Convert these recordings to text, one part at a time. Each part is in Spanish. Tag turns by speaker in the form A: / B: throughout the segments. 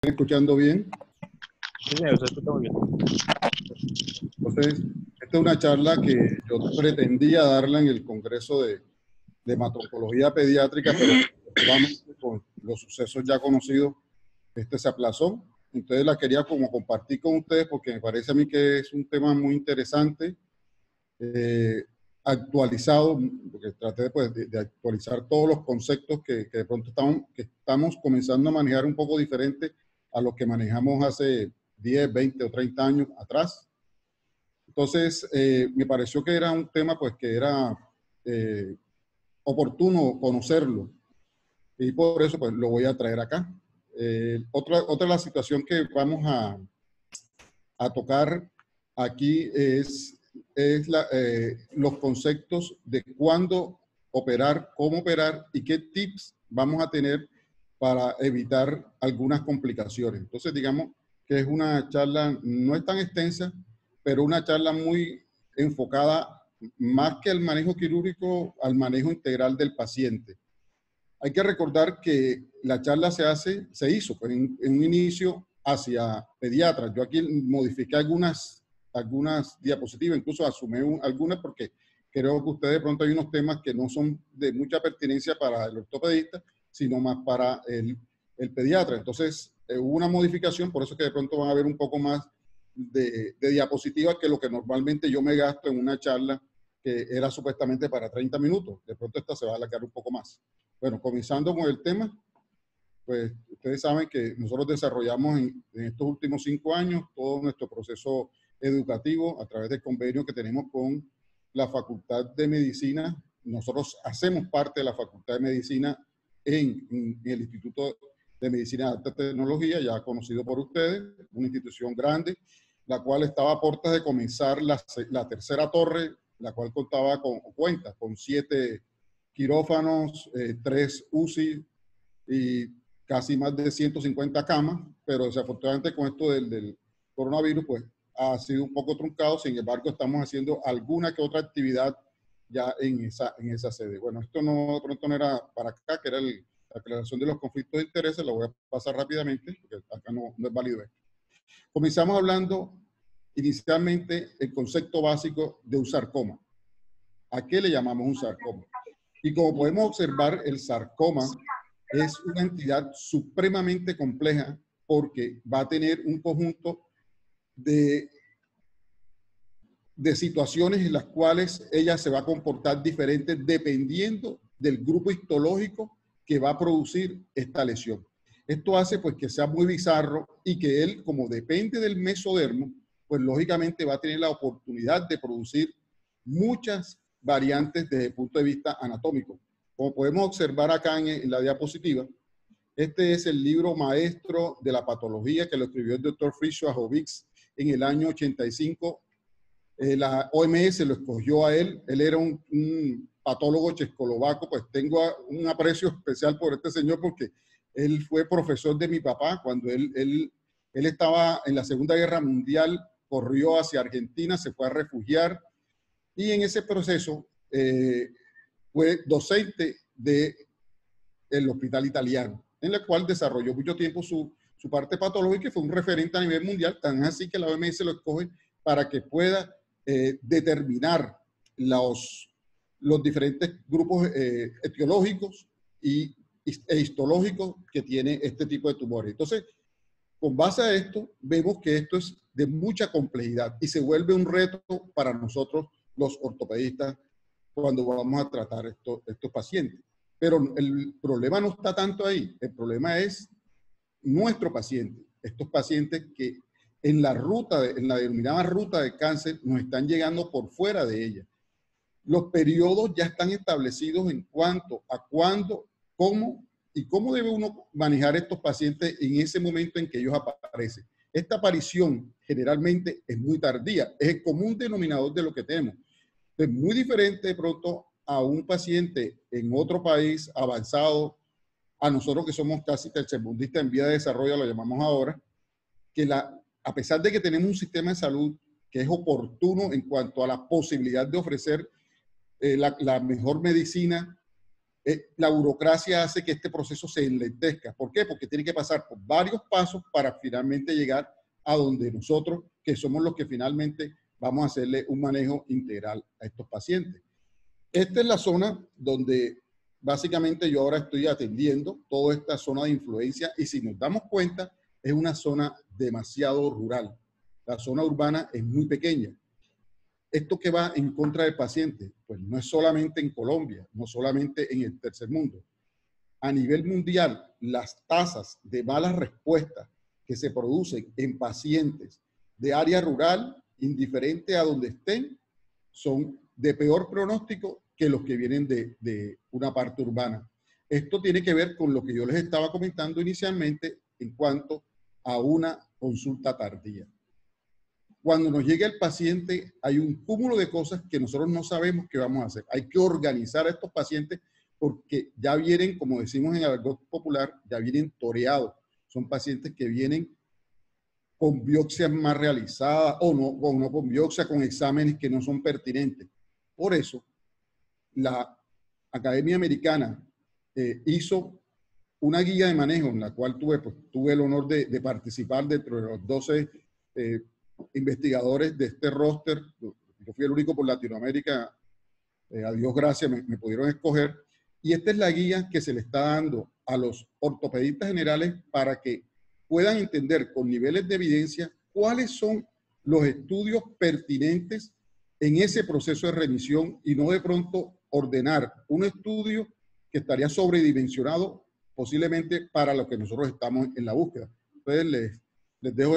A: escuchando bien?
B: Sí, señor, se escucha muy bien.
A: Entonces, esta es una charla que yo pretendía darla en el Congreso de Hemato-Oncología Pediátrica, pero efectivamente con los sucesos ya conocidos, se aplazó. Entonces la quería como compartir con ustedes porque me parece a mí que es un tema muy interesante, actualizado, porque traté pues, de actualizar todos los conceptos que de pronto estamos comenzando a manejar un poco diferente a los que manejamos hace 10, 20 o 30 años atrás. Entonces, me pareció que era un tema pues que era oportuno conocerlo y por eso pues lo voy a traer acá. Otra de la situación que vamos a tocar aquí es los conceptos de cuándo operar, cómo operar y qué tips vamos a tener para evitar algunas complicaciones. Entonces, digamos que es una charla, no es tan extensa, pero una charla muy enfocada más que al manejo quirúrgico, al manejo integral del paciente. Hay que recordar que la charla se hizo pues, en un inicio hacia pediatras. Yo aquí modifiqué algunas diapositivas, incluso asumí algunas porque creo que ustedes de pronto hay unos temas que no son de mucha pertinencia para el ortopedista, sino más para el pediatra. Entonces, hubo una modificación, por eso que de pronto van a ver un poco más de diapositivas que lo que normalmente yo me gasto en una charla que era supuestamente para 30 minutos. De pronto esta se va a alargar un poco más. Bueno, comenzando con el tema, pues ustedes saben que nosotros desarrollamos en estos últimos 5 años todo nuestro proceso educativo a través del convenio que tenemos con la Facultad de Medicina. Nosotros hacemos parte de la Facultad de Medicina en el Instituto de Medicina de Alta Tecnología, ya conocido por ustedes, una institución grande, la cual estaba a puertas de comenzar la tercera torre, la cual cuenta con 7 quirófanos, 3 UCI y casi más de 150 camas, pero desafortunadamente con esto del coronavirus, pues ha sido un poco truncado. Sin embargo, estamos haciendo alguna que otra actividad ya en esa sede. Bueno, esto no, de pronto no era para acá, que era la aclaración de los conflictos de intereses, lo voy a pasar rápidamente, porque acá no es válido esto. Comenzamos hablando inicialmente el concepto básico de un sarcoma. ¿A qué le llamamos un sarcoma? Y como podemos observar, el sarcoma es una entidad supremamente compleja porque va a tener un conjunto de situaciones en las cuales ella se va a comportar diferente dependiendo del grupo histológico que va a producir esta lesión. Esto hace pues que sea muy bizarro y que él, como depende del mesodermo, pues lógicamente va a tener la oportunidad de producir muchas variantes desde el punto de vista anatómico. Como podemos observar acá en la diapositiva, este es el libro maestro de la patología que lo escribió el doctor Fritz Schwabowitz en el año 85. La OMS lo escogió a él. Él era un patólogo checoslovaco. Pues tengo un aprecio especial por este señor porque él fue profesor de mi papá cuando él estaba en la Segunda Guerra Mundial, corrió hacia Argentina, se fue a refugiar y en ese proceso fue docente del hospital italiano, en la cual desarrolló mucho tiempo su parte patológica y fue un referente a nivel mundial, tan así que la OMS lo escoge para que pueda determinar los diferentes grupos etiológicos e histológicos que tiene este tipo de tumores. Entonces, con base a esto, vemos que esto es de mucha complejidad y se vuelve un reto para nosotros los ortopedistas cuando vamos a tratar estos pacientes. Pero el problema no está tanto ahí, el problema es nuestro paciente, estos pacientes que en la denominada ruta de cáncer nos están llegando por fuera de ella. Los periodos ya están establecidos en cuanto a cuándo, cómo y cómo debe uno manejar estos pacientes en ese momento en que ellos aparecen. Esta aparición generalmente es muy tardía, es el común denominador de lo que tenemos. Es muy diferente de pronto a un paciente en otro país avanzado, a nosotros que somos casi tercermundistas en vía de desarrollo, lo llamamos ahora, que a pesar de que tenemos un sistema de salud que es oportuno en cuanto a la posibilidad de ofrecer la mejor medicina La burocracia hace que este proceso se enlentezca. ¿Por qué? Porque tiene que pasar por varios pasos para finalmente llegar a donde nosotros, que somos los que finalmente vamos a hacerle un manejo integral a estos pacientes. Esta es la zona donde básicamente yo ahora estoy atendiendo toda esta zona de influencia, y si nos damos cuenta, es una zona demasiado rural. La zona urbana es muy pequeña. ¿Esto que va en contra del paciente? Pues no es solamente en Colombia, no solamente en el tercer mundo. A nivel mundial, las tasas de malas respuestas que se producen en pacientes de área rural, indiferente a donde estén, son de peor pronóstico que los que vienen de una parte urbana. Esto tiene que ver con lo que yo les estaba comentando inicialmente en cuanto a una consulta tardía. Cuando nos llega el paciente, hay un cúmulo de cosas que nosotros no sabemos qué vamos a hacer. Hay que organizar a estos pacientes porque ya vienen, como decimos en el argot popular, ya vienen toreados. Son pacientes que vienen con biopsias más realizadas o no con biopsia, con exámenes que no son pertinentes. Por eso, la Academia Americana hizo una guía de manejo en la cual tuve el honor de participar dentro de los 12 investigadores de este roster. Yo fui el único por Latinoamérica, a Dios gracias me pudieron escoger, y esta es la guía que se le está dando a los ortopedistas generales para que puedan entender con niveles de evidencia cuáles son los estudios pertinentes en ese proceso de remisión, y no de pronto ordenar un estudio que estaría sobredimensionado posiblemente para lo que nosotros estamos en la búsqueda. Entonces les dejo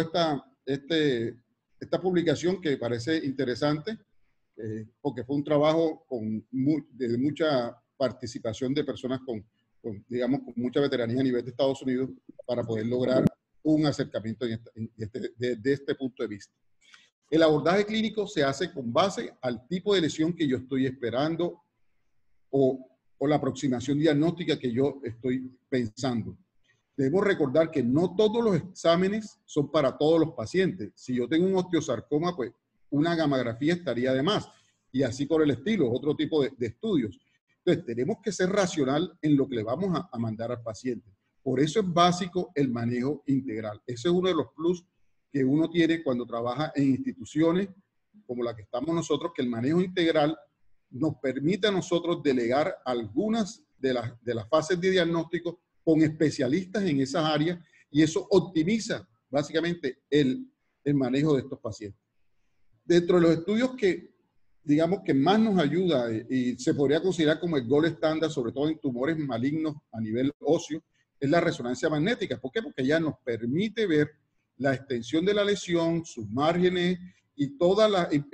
A: esta publicación que parece interesante, porque fue un trabajo de mucha participación de personas digamos, con mucha veteranía a nivel de Estados Unidos para poder lograr un acercamiento desde este punto de vista. El abordaje clínico se hace con base al tipo de lesión que yo estoy esperando o la aproximación diagnóstica que yo estoy pensando. Debemos recordar que no todos los exámenes son para todos los pacientes. Si yo tengo un osteosarcoma, pues una gamografía estaría de más, y así por el estilo, otro tipo de estudios. Entonces, tenemos que ser racional en lo que le vamos a mandar al paciente. Por eso es básico el manejo integral. Ese es uno de los plus que uno tiene cuando trabaja en instituciones como la que estamos nosotros, que el manejo integral nos permite a nosotros delegar algunas de las fases de diagnóstico con especialistas en esas áreas, y eso optimiza básicamente el manejo de estos pacientes. Dentro de los estudios que, digamos, que más nos ayuda y se podría considerar como el gold estándar, sobre todo en tumores malignos a nivel óseo, es la resonancia magnética. ¿Por qué? Porque ya nos permite ver la extensión de la lesión, sus márgenes y toda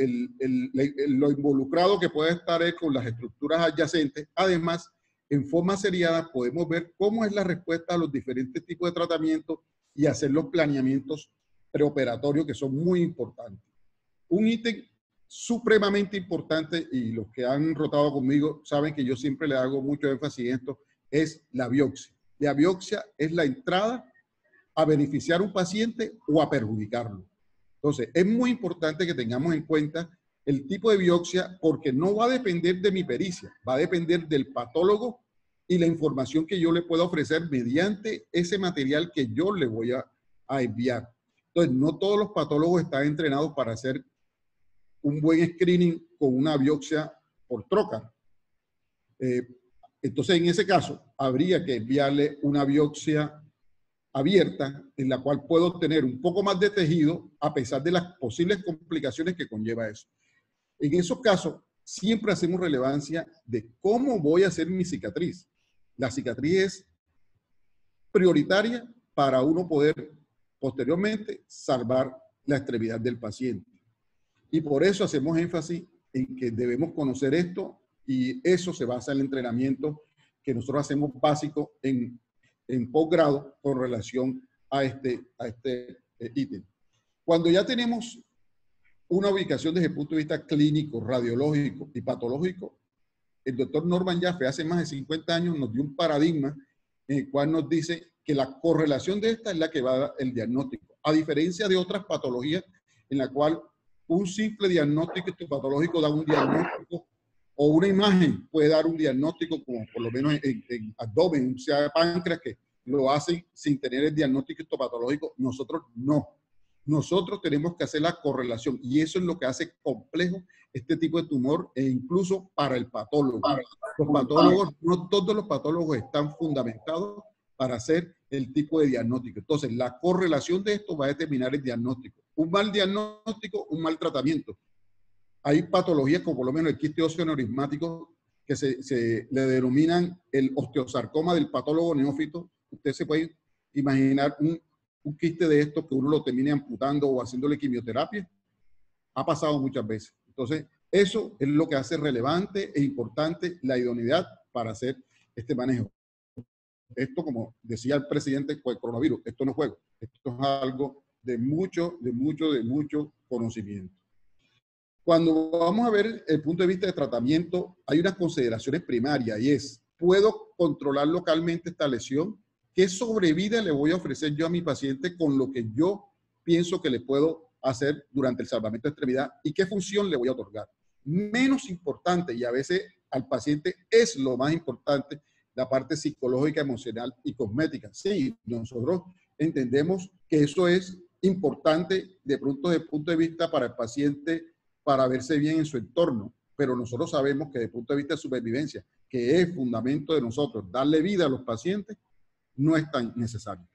A: lo involucrado que puede estar con las estructuras adyacentes. Además, en forma seriada podemos ver cómo es la respuesta a los diferentes tipos de tratamientos y hacer los planeamientos preoperatorios, que son muy importantes. Un ítem supremamente importante, y los que han rotado conmigo saben que yo siempre le hago mucho énfasis en esto, es la biopsia. La biopsia es la entrada a beneficiar a un paciente o a perjudicarlo. Entonces, es muy importante que tengamos en cuenta el tipo de biopsia, porque no va a depender de mi pericia, va a depender del patólogo y la información que yo le pueda ofrecer mediante ese material que yo le voy a enviar. Entonces, no todos los patólogos están entrenados para hacer un buen screening con una biopsia por trocar. Entonces, en ese caso, habría que enviarle una biopsia abierta en la cual puedo obtener un poco más de tejido a pesar de las posibles complicaciones que conlleva eso. En esos casos, siempre hacemos relevancia de cómo voy a hacer mi cicatriz. La cicatriz es prioritaria para uno poder posteriormente salvar la extremidad del paciente. Y por eso hacemos énfasis en que debemos conocer esto, y eso se basa en el entrenamiento que nosotros hacemos básico en posgrado con relación a este ítem. Cuando ya tenemos una ubicación desde el punto de vista clínico, radiológico y patológico, el doctor Norman Jaffe hace más de 50 años nos dio un paradigma en el cual nos dice que la correlación de esta es la que va a dar el diagnóstico, a diferencia de otras patologías en la cual un simple diagnóstico patológico da un diagnóstico o una imagen puede dar un diagnóstico, como por lo menos en abdomen, un sea de páncreas, que lo hacen sin tener el diagnóstico histopatológico. Nosotros no. Nosotros tenemos que hacer la correlación y eso es lo que hace complejo este tipo de tumor e incluso para el patólogo. Los patólogos, no todos los patólogos están fundamentados para hacer el tipo de diagnóstico. Entonces, la correlación de esto va a determinar el diagnóstico. Un mal diagnóstico, un mal tratamiento. Hay patologías como por lo menos el quiste óseo neurismático que se le denominan el osteosarcoma del patólogo neófito. Usted se puede imaginar un quiste de esto que uno lo termine amputando o haciéndole quimioterapia. Ha pasado muchas veces. Entonces, eso es lo que hace relevante e importante la idoneidad para hacer este manejo. Esto, como decía el presidente con el coronavirus, esto no es juego. Esto es algo de mucho conocimiento. Cuando vamos a ver el punto de vista de tratamiento, hay unas consideraciones primarias y es, ¿puedo controlar localmente esta lesión? ¿Qué sobrevida le voy a ofrecer yo a mi paciente con lo que yo pienso que le puedo hacer durante el salvamento de extremidad? ¿Y qué función le voy a otorgar? Menos importante, y a veces al paciente es lo más importante, la parte psicológica, emocional y cosmética. Sí, nosotros entendemos que eso es importante de pronto desde el punto de vista para el paciente, para verse bien en su entorno, pero nosotros sabemos que desde el punto de vista de supervivencia, que es fundamento de nosotros, darle vida a los pacientes, no es tan necesario.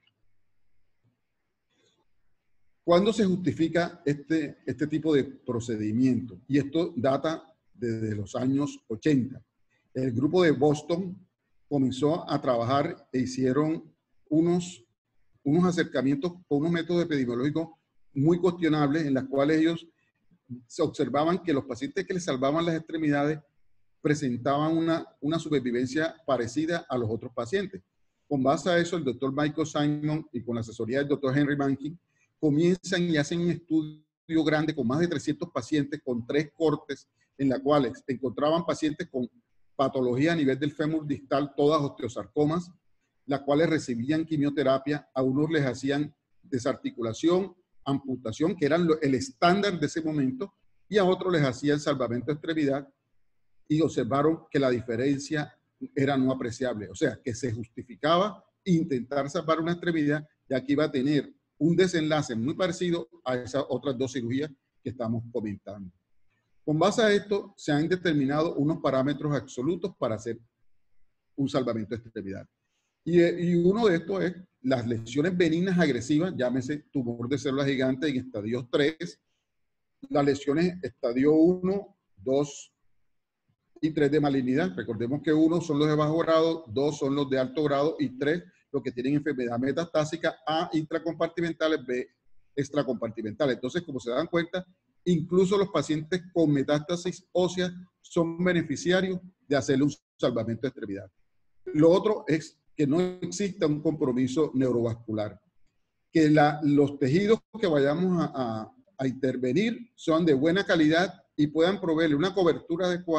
A: ¿Cuándo se justifica este tipo de procedimiento? Y esto data desde los años 80. El grupo de Boston comenzó a trabajar e hicieron unos acercamientos con unos métodos epidemiológicos muy cuestionables en los cuales ellos se observaban que los pacientes que les salvaban las extremidades presentaban una supervivencia parecida a los otros pacientes. Con base a eso, el doctor Michael Simon y con la asesoría del doctor Henry Mankin comienzan y hacen un estudio grande con más de 300 pacientes con 3 cortes en las cuales encontraban pacientes con patología a nivel del fémur distal, todas osteosarcomas, las cuales recibían quimioterapia, a unos les hacían desarticulación, amputación, que eran el estándar de ese momento, y a otros les hacían salvamento de extremidad y observaron que la diferencia era no apreciable. O sea, que se justificaba intentar salvar una extremidad, ya que iba a tener un desenlace muy parecido a esas otras 2 cirugías que estamos comentando. Con base a esto, se han determinado unos parámetros absolutos para hacer un salvamento de extremidad. Y uno de estos es las lesiones benignas agresivas, llámese tumor de células gigantes en estadios 3, las lesiones estadio 1, 2 y 3 de malignidad. Recordemos que 1 son los de bajo grado, 2 son los de alto grado y 3 los que tienen enfermedad metastásica, A, intracompartimentales, B, extracompartimentales. Entonces, como se dan cuenta, incluso los pacientes con metástasis ósea son beneficiarios de hacerle un salvamento de extremidad. Lo otro es que no exista un compromiso neurovascular, que los tejidos que vayamos a intervenir son de buena calidad y puedan proveerle una cobertura adecuada .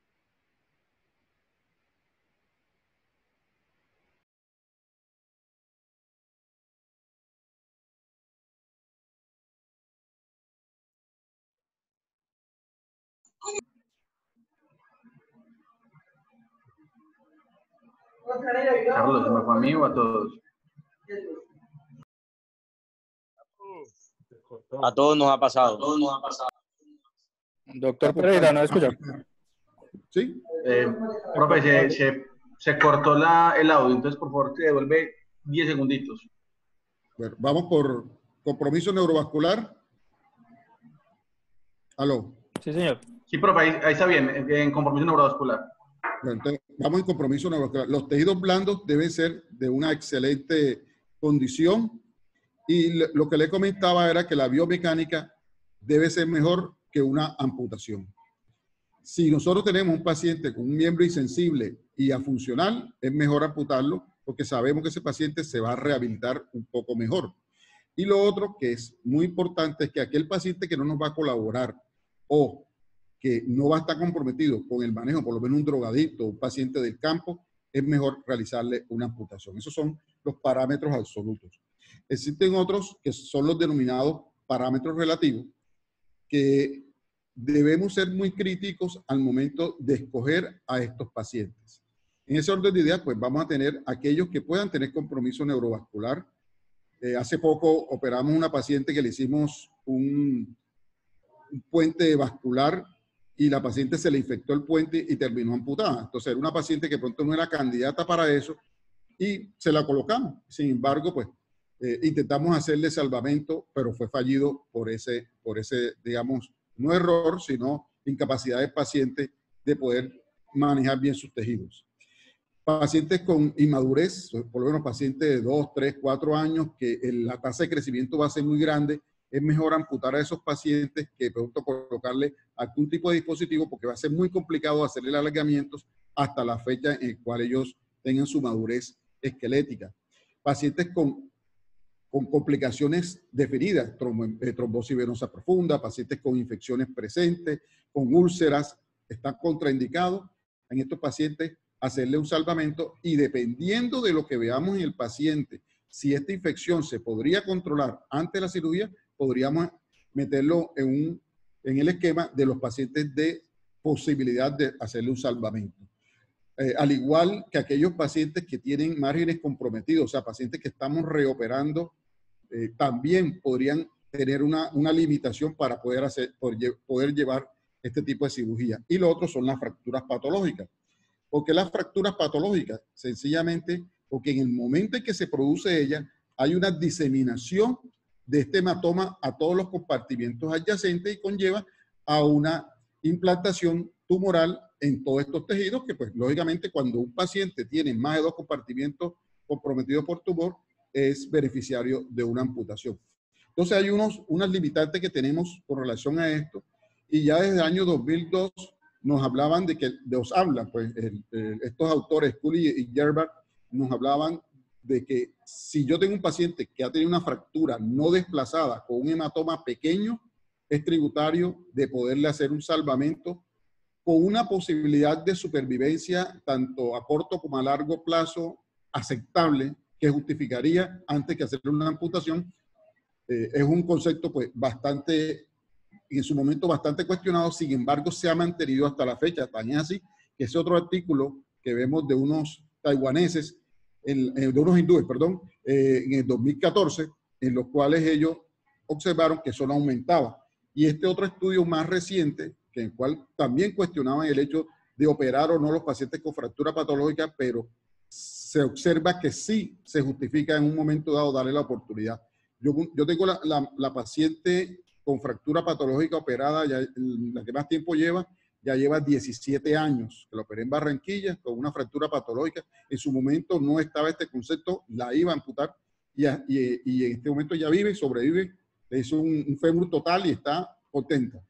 C: Carlos, ¿se me fue a mí o a todos?
B: A todos nos ha pasado.
D: Doctor Pereira, ¿no escucha?
A: ¿Sí?
C: Profe, se cortó el audio, entonces por favor te devuelve 10 segunditos.
A: Bueno, vamos por compromiso neurovascular. ¿Aló?
D: Sí, señor.
C: Sí, profe, ahí está bien, en compromiso neurovascular.
A: Bueno, entonces, vamos en compromiso neurovascular. Los tejidos blandos deben ser de una excelente condición y lo que le comentaba era que la biomecánica debe ser mejor que una amputación. Si nosotros tenemos un paciente con un miembro insensible y afuncional, es mejor amputarlo porque sabemos que ese paciente se va a rehabilitar un poco mejor. Y lo otro que es muy importante es que aquel paciente que no nos va a colaborar o que no va a estar comprometido con el manejo, por lo menos un drogadicto o un paciente del campo, es mejor realizarle una amputación. Esos son los parámetros absolutos. Existen otros que son los denominados parámetros relativos, que debemos ser muy críticos al momento de escoger a estos pacientes. En ese orden de ideas, pues vamos a tener aquellos que puedan tener compromiso neurovascular. Hace poco operamos una paciente que le hicimos un puente vascular y la paciente se le infectó el puente y terminó amputada. Entonces era una paciente que pronto no era candidata para eso y se la colocamos. Sin embargo, pues intentamos hacerle salvamento, pero fue fallido por ese, digamos, no error, sino incapacidad del paciente de poder manejar bien sus tejidos. Pacientes con inmadurez, por lo menos pacientes de 2, 3, 4 años, que la tasa de crecimiento va a ser muy grande, es mejor amputar a esos pacientes que pronto colocarle algún tipo de dispositivo porque va a ser muy complicado hacerle alargamientos hasta la fecha en la cual ellos tengan su madurez esquelética. Pacientes con complicaciones definidas, trombosis venosa profunda, pacientes con infecciones presentes, con úlceras, están contraindicados en estos pacientes hacerle un salvamento y dependiendo de lo que veamos en el paciente, si esta infección se podría controlar antes de la cirugía, podríamos meterlo en el esquema de los pacientes de posibilidad de hacerle un salvamento. Al igual que aquellos pacientes que tienen márgenes comprometidos, o sea, pacientes que estamos reoperando, también podrían tener una limitación para poder llevar este tipo de cirugía. Y lo otro son las fracturas patológicas. ¿Por qué las fracturas patológicas? Sencillamente porque en el momento en que se produce ella, hay una diseminación de este hematoma a todos los compartimentos adyacentes y conlleva a una implantación tumoral en todos estos tejidos que, pues, lógicamente, cuando un paciente tiene más de 2 compartimentos comprometidos por tumor, es beneficiario de una amputación. Entonces, hay unas limitantes que tenemos con relación a esto y ya desde el año 2002 nos hablaban estos autores, Cooley y Gerbert, nos hablaban de que si yo tengo un paciente que ha tenido una fractura no desplazada con un hematoma pequeño, es tributario de poderle hacer un salvamento con una posibilidad de supervivencia tanto a corto como a largo plazo aceptable que justificaría antes que hacerle una amputación. Es un concepto pues bastante, en su momento bastante cuestionado, sin embargo se ha mantenido hasta la fecha, tan así que ese otro artículo que vemos de unos taiwaneses, de unos hindúes, perdón, en el 2014, en los cuales ellos observaron que eso no aumentaba. Y este otro estudio más reciente, en el cual también cuestionaban el hecho de operar o no los pacientes con fractura patológica, pero se observa que sí se justifica en un momento dado darle la oportunidad. Yo tengo la paciente con fractura patológica operada, ya, la que más tiempo lleva, ya lleva 17 años, que la operé en Barranquilla con una fractura patológica. En su momento no estaba este concepto, la iba a amputar y en este momento ya vive y sobrevive. Le hizo un fémur total y está contenta.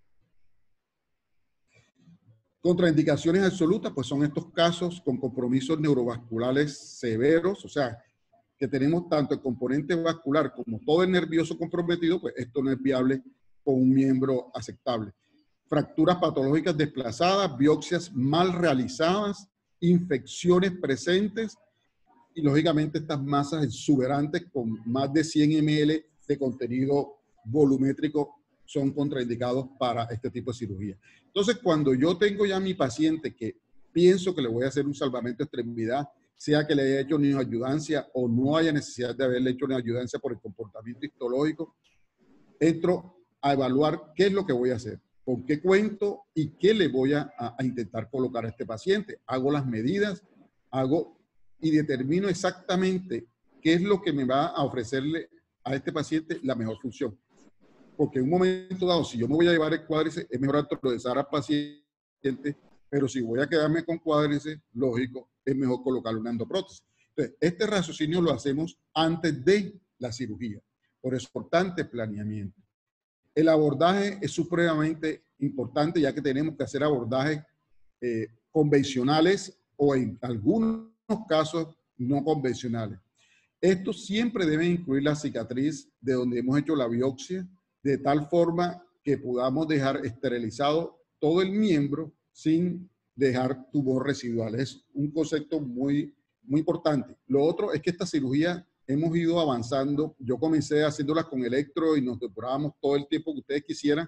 A: Contraindicaciones absolutas, pues son estos casos con compromisos neurovasculares severos, o sea, que tenemos tanto el componente vascular como todo el nervioso comprometido, pues esto no es viable con un miembro aceptable. Fracturas patológicas desplazadas, biopsias mal realizadas, infecciones presentes y lógicamente estas masas exuberantes con más de 100 ml de contenido volumétrico son contraindicados para este tipo de cirugía. Entonces, cuando yo tengo ya a mi paciente que pienso que le voy a hacer un salvamento de extremidad, sea que le haya hecho neoayudancia o no haya necesidad de haberle hecho neoayudancia por el comportamiento histológico, entro a evaluar qué es lo que voy a hacer, con qué cuento y qué le voy a intentar colocar a este paciente. Hago las medidas, y determino exactamente qué es lo que me va a ofrecerle a este paciente la mejor función. Porque en un momento dado, si yo me voy a llevar el cuádriceps, es mejor actualizar al paciente, pero si voy a quedarme con cuádriceps, lógico, es mejor colocarle una endoprótesis. Entonces, este raciocinio lo hacemos antes de la cirugía. Por eso es importante planeamiento. El abordaje es supremamente importante, ya que tenemos que hacer abordajes convencionales o en algunos casos no convencionales. Estos siempre deben incluir la cicatriz de donde hemos hecho la biopsia, de tal forma que podamos dejar esterilizado todo el miembro sin dejar tumor residual. Es un concepto muy, muy importante. Lo otro es que esta cirugía hemos ido avanzando. Yo comencé haciéndolas con electro y nos depurábamos todo el tiempo que ustedes quisieran,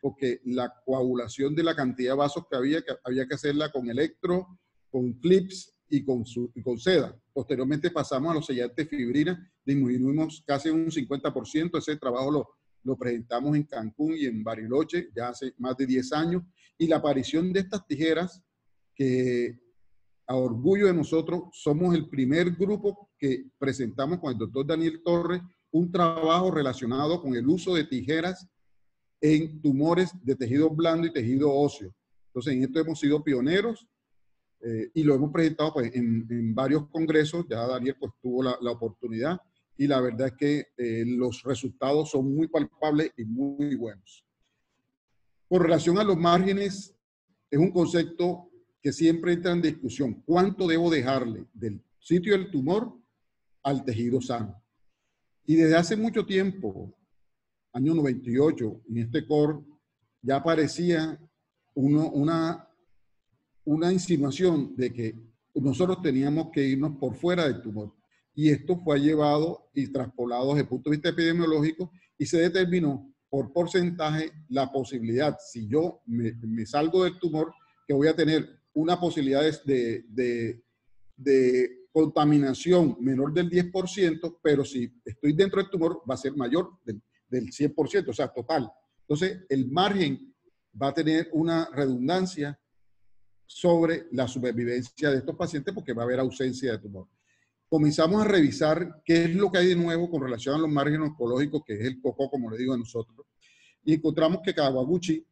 A: porque la coagulación de la cantidad de vasos que había que hacerla con electro, con clips y con seda. Posteriormente pasamos a los sellantes de fibrina, disminuimos casi un 50%. Ese trabajo lo presentamos en Cancún y en Bariloche ya hace más de 10 años. Y la aparición de estas tijeras, que a orgullo de nosotros, somos el primer grupo que presentamos con el doctor Daniel Torres un trabajo relacionado con el uso de tijeras en tumores de tejido blando y tejido óseo. Entonces, en esto hemos sido pioneros y lo hemos presentado pues, en varios congresos. Ya Daniel pues, tuvo la oportunidad y la verdad es que los resultados son muy palpables y muy buenos. Con relación a los márgenes, es un concepto que siempre entra en discusión. ¿Cuánto debo dejarle del sitio del tumor al tejido sano? Y desde hace mucho tiempo, año 98, en este core, ya aparecía una insinuación de que nosotros teníamos que irnos por fuera del tumor. Y esto fue llevado y traspolado desde el punto de vista epidemiológico y se determinó por porcentaje la posibilidad, si yo me salgo del tumor, que voy a tener una posibilidad de contaminación menor del 10%, pero si estoy dentro del tumor va a ser mayor del 100%, o sea, total. Entonces, el margen va a tener una redundancia sobre la supervivencia de estos pacientes porque va a haber ausencia de tumor. Comenzamos a revisar qué es lo que hay de nuevo con relación a los márgenes oncológicos, que es el COCO, como le digo a nosotros, y encontramos que Kawaguchi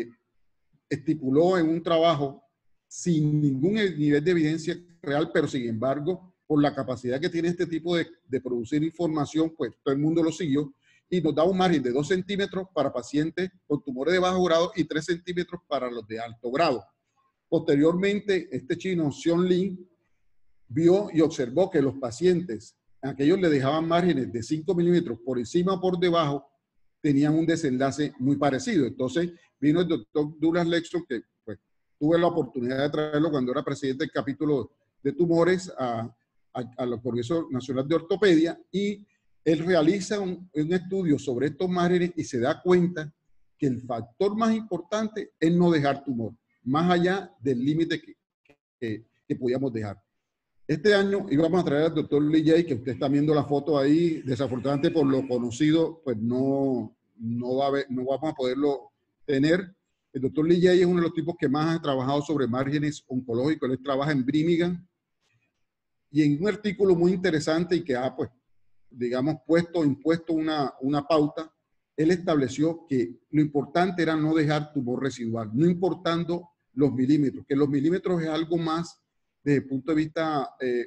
A: estipuló en un trabajo sin ningún nivel de evidencia real, pero sin embargo, por la capacidad que tiene este tipo de producir información, pues todo el mundo lo siguió y nos da un margen de 2 centímetros para pacientes con tumores de bajo grado y 3 centímetros para los de alto grado. Posteriormente, este chino, Xiong Lin, vio y observó que los pacientes, aquellos le dejaban márgenes de 5 milímetros por encima o por debajo, tenían un desenlace muy parecido. Entonces, vino el doctor Douglas Lexon, que pues, tuve la oportunidad de traerlo cuando era presidente del capítulo de tumores al Congreso Nacional de Ortopedia, y él realiza un estudio sobre estos márgenes y se da cuenta que el factor más importante es no dejar tumor, más allá del límite que podíamos dejar. Este año íbamos a traer al doctor Lee Jay, que usted está viendo la foto ahí. Desafortunadamente, por lo conocido, pues no vamos a poderlo tener. El doctor Lee Jay es uno de los tipos que más ha trabajado sobre márgenes oncológicos. Él trabaja en Birmingham. Y en un artículo muy interesante y que ha, pues, digamos, impuesto una pauta, él estableció que lo importante era no dejar tumor residual, no importando los milímetros, que los milímetros es algo más desde el punto de vista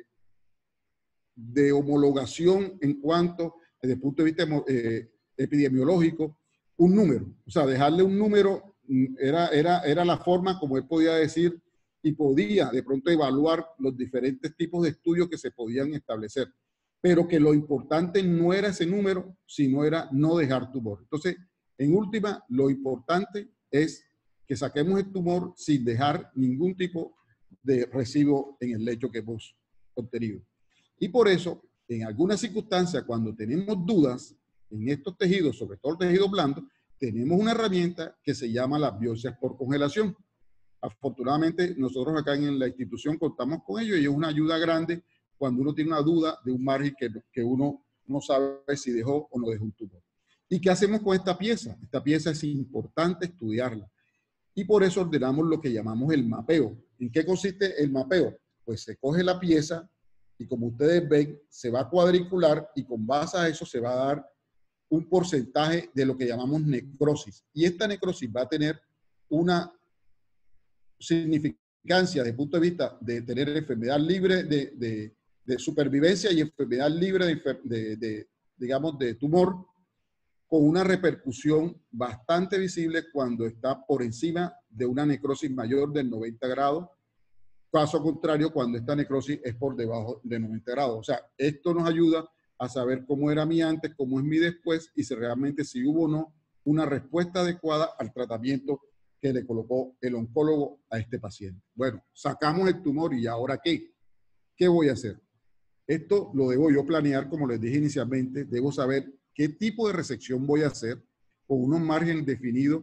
A: de homologación en cuanto, desde el punto de vista epidemiológico, un número. O sea, dejarle un número era la forma como él podía decir y podía de pronto evaluar los diferentes tipos de estudios que se podían establecer. Pero que lo importante no era ese número, sino era no dejar tumor. Entonces, en última, lo importante es que saquemos el tumor sin dejar ningún tipo de residuo en el lecho que hemos obtenido. Y por eso, en algunas circunstancias, cuando tenemos dudas en estos tejidos, sobre todo el tejido blando, tenemos una herramienta que se llama las biopsias por congelación. Afortunadamente, nosotros acá en la institución contamos con ello y es una ayuda grande cuando uno tiene una duda de un margen que uno no sabe si dejó o no dejó un tumor. ¿Y qué hacemos con esta pieza? Esta pieza es importante estudiarla. Y por eso ordenamos lo que llamamos el mapeo. ¿En qué consiste el mapeo? Pues se coge la pieza y, como ustedes ven, se va a cuadricular y con base a eso se va a dar un porcentaje de lo que llamamos necrosis. Y esta necrosis va a tener una significancia desde el punto de vista de tener enfermedad libre de supervivencia y enfermedad libre digamos, de tumor, con una repercusión bastante visible cuando está por encima de una necrosis mayor del 90 grados. Caso contrario, cuando esta necrosis es por debajo de 90 grados. O sea, esto nos ayuda a saber cómo era mi antes, cómo es mi después y si realmente si hubo o no una respuesta adecuada al tratamiento que le colocó el oncólogo a este paciente. Bueno, sacamos el tumor y ¿ahora qué? ¿Qué voy a hacer? Esto lo debo yo planear, como les dije inicialmente. Debo saber qué tipo de resección voy a hacer con unos márgenes definidos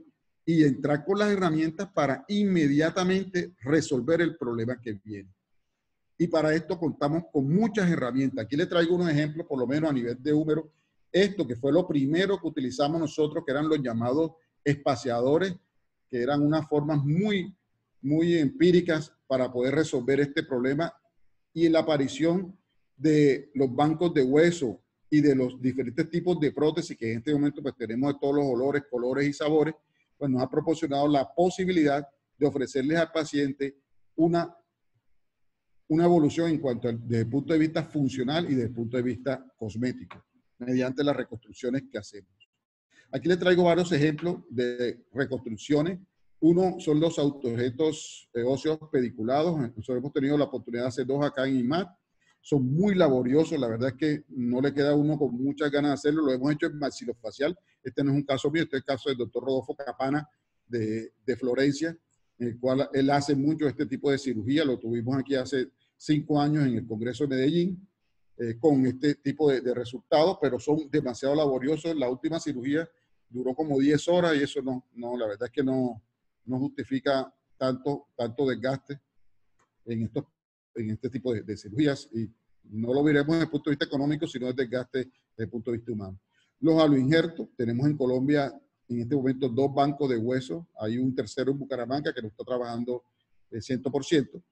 A: y entrar con las herramientas para inmediatamente resolver el problema que viene. Y para esto contamos con muchas herramientas. Aquí les traigo unos ejemplos, por lo menos a nivel de húmero. Esto que fue lo primero que utilizamos nosotros, que eran los llamados espaciadores, que eran unas formas muy empíricas para poder resolver este problema, y la aparición de los bancos de hueso y de los diferentes tipos de prótesis que en este momento pues tenemos de todos los olores, colores y sabores, pues nos ha proporcionado la posibilidad de ofrecerles al paciente una evolución en cuanto desde el punto de vista funcional y desde el punto de vista cosmético, mediante las reconstrucciones que hacemos. Aquí les traigo varios ejemplos de reconstrucciones. Uno son los autoobjetos óseos pediculados. Nosotros hemos tenido la oportunidad de hacer 2 acá en IMAT. Son muy laboriosos, la verdad es que no le queda a uno con muchas ganas de hacerlo. Lo hemos hecho en maxilofacial. Este no es un caso mío, este es el caso del doctor Rodolfo Capana de Florencia, en el cual él hace mucho este tipo de cirugía. Lo tuvimos aquí hace 5 años en el Congreso de Medellín con este tipo de resultados, pero son demasiado laboriosos. La última cirugía duró como 10 horas y eso no, la verdad es que no justifica tanto desgaste en este tipo de cirugías, y no lo veremos desde el punto de vista económico, sino desde desgaste desde el punto de vista humano. Los aloinjertos, tenemos en Colombia en este momento 2 bancos de hueso, hay un tercero en Bucaramanga que nos está trabajando 100%,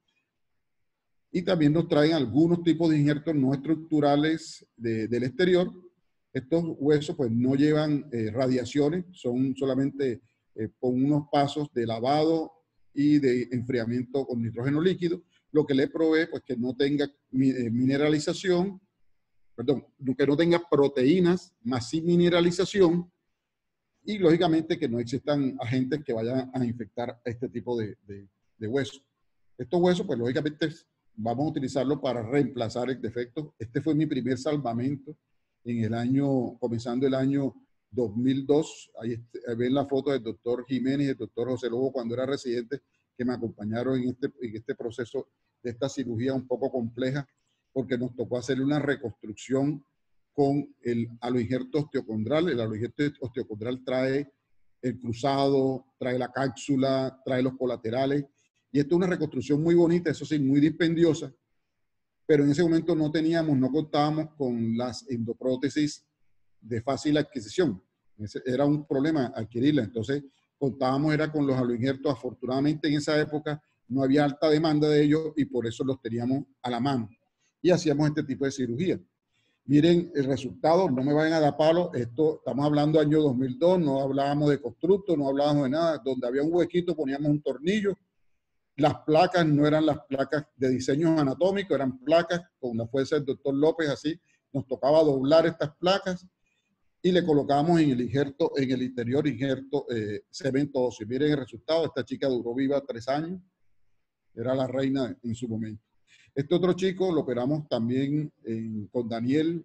A: y también nos traen algunos tipos de injertos no estructurales del exterior. Estos huesos pues no llevan radiaciones, son solamente con unos pasos de lavado y de enfriamiento con nitrógeno líquido, lo que le provee pues que no tenga mineralización, perdón, que no tenga proteínas, más sin mineralización, y lógicamente que no existan agentes que vayan a infectar este tipo de huesos. Estos huesos pues lógicamente vamos a utilizarlos para reemplazar el defecto. Este fue mi primer salvamento en el año, comenzando el año 2002. Ahí ven la foto del doctor Jiménez y el doctor José Lobo cuando era residente, que me acompañaron en este proceso de esta cirugía un poco compleja, porque nos tocó hacer una reconstrucción con el aloinjerto osteocondral. El aloinjerto osteocondral trae el cruzado, trae la cápsula, trae los colaterales, y esto es una reconstrucción muy bonita, eso sí, muy dispendiosa, pero en ese momento no contábamos con las endoprótesis de fácil adquisición. Era un problema adquirirla, entonces contábamos era con los aloinjertos. Afortunadamente en esa época no había alta demanda de ellos y por eso los teníamos a la mano y hacíamos este tipo de cirugía. Miren el resultado, no me vayan a dar palo, esto estamos hablando año 2002, no hablábamos de constructo, no hablábamos de nada, donde había un huequito poníamos un tornillo. Las placas no eran las placas de diseño anatómico, eran placas con la fuerza del doctor López, así. Nos tocaba doblar estas placas y le colocábamos en el injerto, en el interior injerto cemento óseo. Miren el resultado, esta chica duró viva 3 años, era la reina en su momento. Este otro chico lo operamos también con Daniel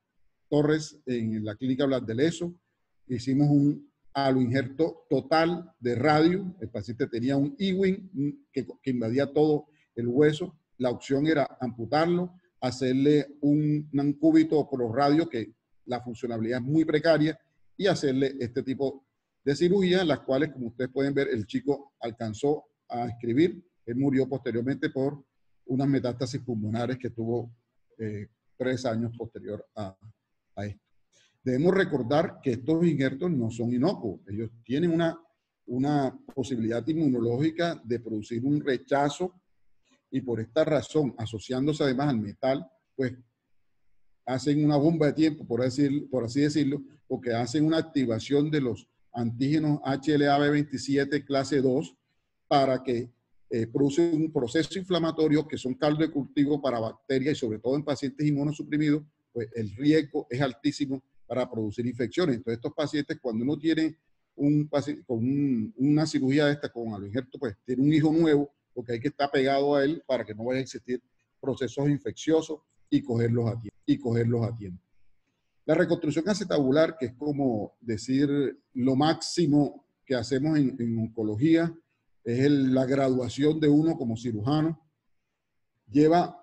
A: Torres en la clínica Blas de Leso. Hicimos un aloinjerto total de radio. El paciente tenía un Ewing que invadía todo el hueso. La opción era amputarlo, hacerle un cúbito por los radios, que la funcionalidad es muy precaria, y hacerle este tipo de cirugía, en las cuales, como ustedes pueden ver, el chico alcanzó a escribir. Él murió posteriormente por unas metástasis pulmonares que tuvo 3 años posterior a esto. Debemos recordar que estos injertos no son inocuos. Ellos tienen una posibilidad inmunológica de producir un rechazo, y por esta razón, asociándose además al metal, pues hacen una bomba de tiempo, por así decirlo, porque hacen una activación de los antígenos HLA-B27 clase 2 para que producen un proceso inflamatorio que son caldo de cultivo para bacterias, y sobre todo en pacientes inmunosuprimidos, pues el riesgo es altísimo para producir infecciones. Entonces estos pacientes, cuando uno tiene una cirugía de esta con aloinjerto, pues tiene un hijo nuevo, porque hay que estar pegado a él para que no vaya a existir procesos infecciosos y cogerlos a tiempo. La reconstrucción acetabular, que es como decir lo máximo que hacemos en oncología, es la graduación de uno como cirujano, lleva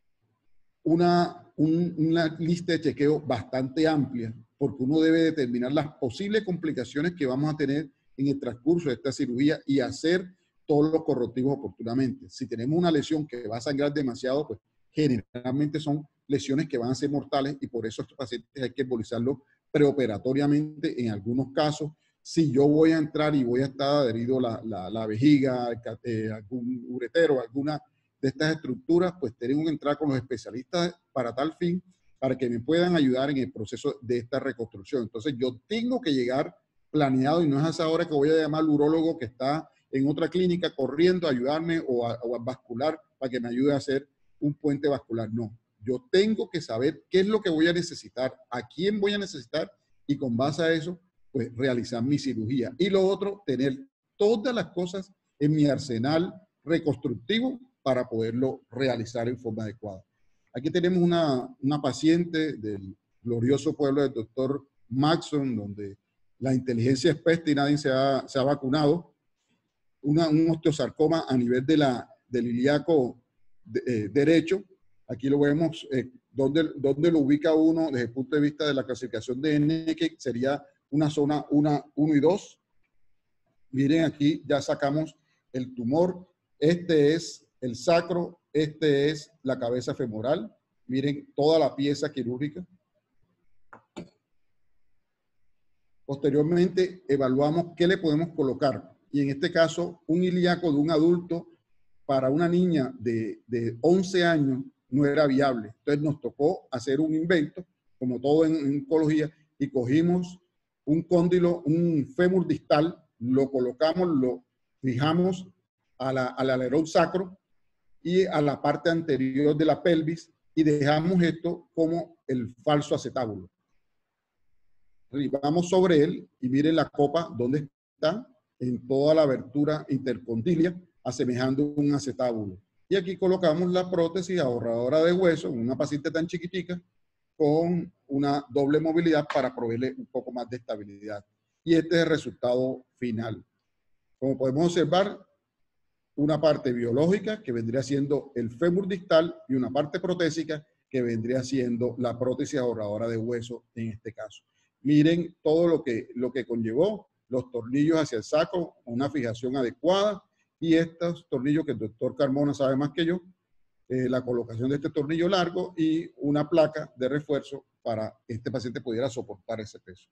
A: una lista de chequeo bastante amplia, porque uno debe determinar las posibles complicaciones que vamos a tener en el transcurso de esta cirugía y hacer todos los correctivos oportunamente. Si tenemos una lesión que va a sangrar demasiado, pues generalmente son lesiones que van a ser mortales y por eso estos pacientes hay que embolizarlos preoperatoriamente en algunos casos. Si yo voy a entrar y voy a estar adherido la vejiga, algún uretero, alguna de estas estructuras, pues tengo que entrar con los especialistas para tal fin, para que me puedan ayudar en el proceso de esta reconstrucción. Entonces yo tengo que llegar planeado y no es hasta ahora que voy a llamar al urólogo que está en otra clínica corriendo a ayudarme o a vascular para que me ayude a hacer un puente vascular. No, yo tengo que saber qué es lo que voy a necesitar, a quién voy a necesitar y con base a eso, pues realizar mi cirugía. Y lo otro, tener todas las cosas en mi arsenal reconstructivo para poderlo realizar en forma adecuada. Aquí tenemos una paciente del glorioso pueblo del doctor Maxson, donde la inteligencia es peste y nadie se ha vacunado. Un osteosarcoma a nivel del ilíaco derecho. Aquí lo vemos, donde lo ubica uno desde el punto de vista de la clasificación de N, que sería una zona 1 y 2. Miren, aquí ya sacamos el tumor. Este es el sacro, este es la cabeza femoral. Miren toda la pieza quirúrgica. Posteriormente evaluamos qué le podemos colocar. Y en este caso, un ilíaco de un adulto para una niña de 11 años no era viable. Entonces nos tocó hacer un invento, como todo en oncología, y cogimos un cóndilo, un fémur distal, lo colocamos, lo fijamos al alerón sacro y a la parte anterior de la pelvis y dejamos esto como el falso acetábulo. Vamos sobre él y miren la copa donde está, en toda la abertura intercondilia, asemejando un acetábulo. Y aquí colocamos la prótesis ahorradora de hueso en una paciente tan chiquitica con una doble movilidad para proveerle un poco más de estabilidad. Y este es el resultado final. Como podemos observar, una parte biológica que vendría siendo el fémur distal y una parte protésica que vendría siendo la prótesis ahorradora de hueso en este caso. Miren todo lo que conllevó, los tornillos hacia el sacro, una fijación adecuada y estos tornillos que el doctor Carmona sabe más que yo, la colocación de este tornillo largo y una placa de refuerzo para que este paciente pudiera soportar ese peso.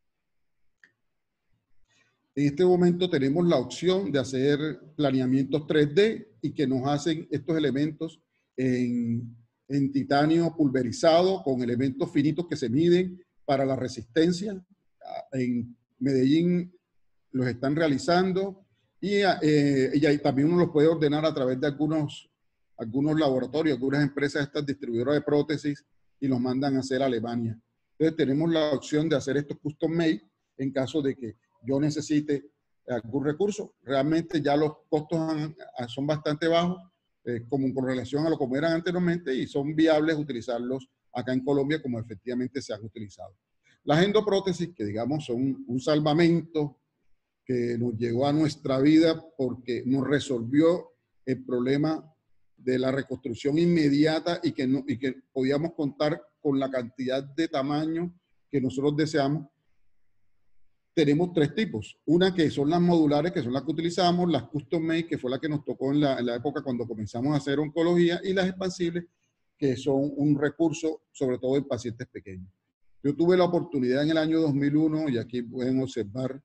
A: En este momento tenemos la opción de hacer planeamientos 3D y que nos hacen estos elementos en titanio pulverizado con elementos finitos que se miden para la resistencia. En Medellín los están realizando y también uno los puede ordenar a través de algunos laboratorios, algunas empresas, estas distribuidoras de prótesis y los mandan a hacer a Alemania. Entonces tenemos la opción de hacer estos custom made en caso de que yo necesite algún recurso. Realmente ya los costos son bastante bajos, como con relación a lo como eran anteriormente, y son viables utilizarlos acá en Colombia como efectivamente se han utilizado. Las endoprótesis, que digamos son un salvamento que nos llegó a nuestra vida porque nos resolvió el problema de la reconstrucción inmediata y que podíamos contar con la cantidad de tamaño que nosotros deseamos. Tenemos 3 tipos. Una que son las modulares, que son las que utilizamos, las custom made, que fue la que nos tocó en la época cuando comenzamos a hacer oncología, y las expansibles, que son un recurso sobre todo en pacientes pequeños. Yo tuve la oportunidad en el año 2001, y aquí pueden observar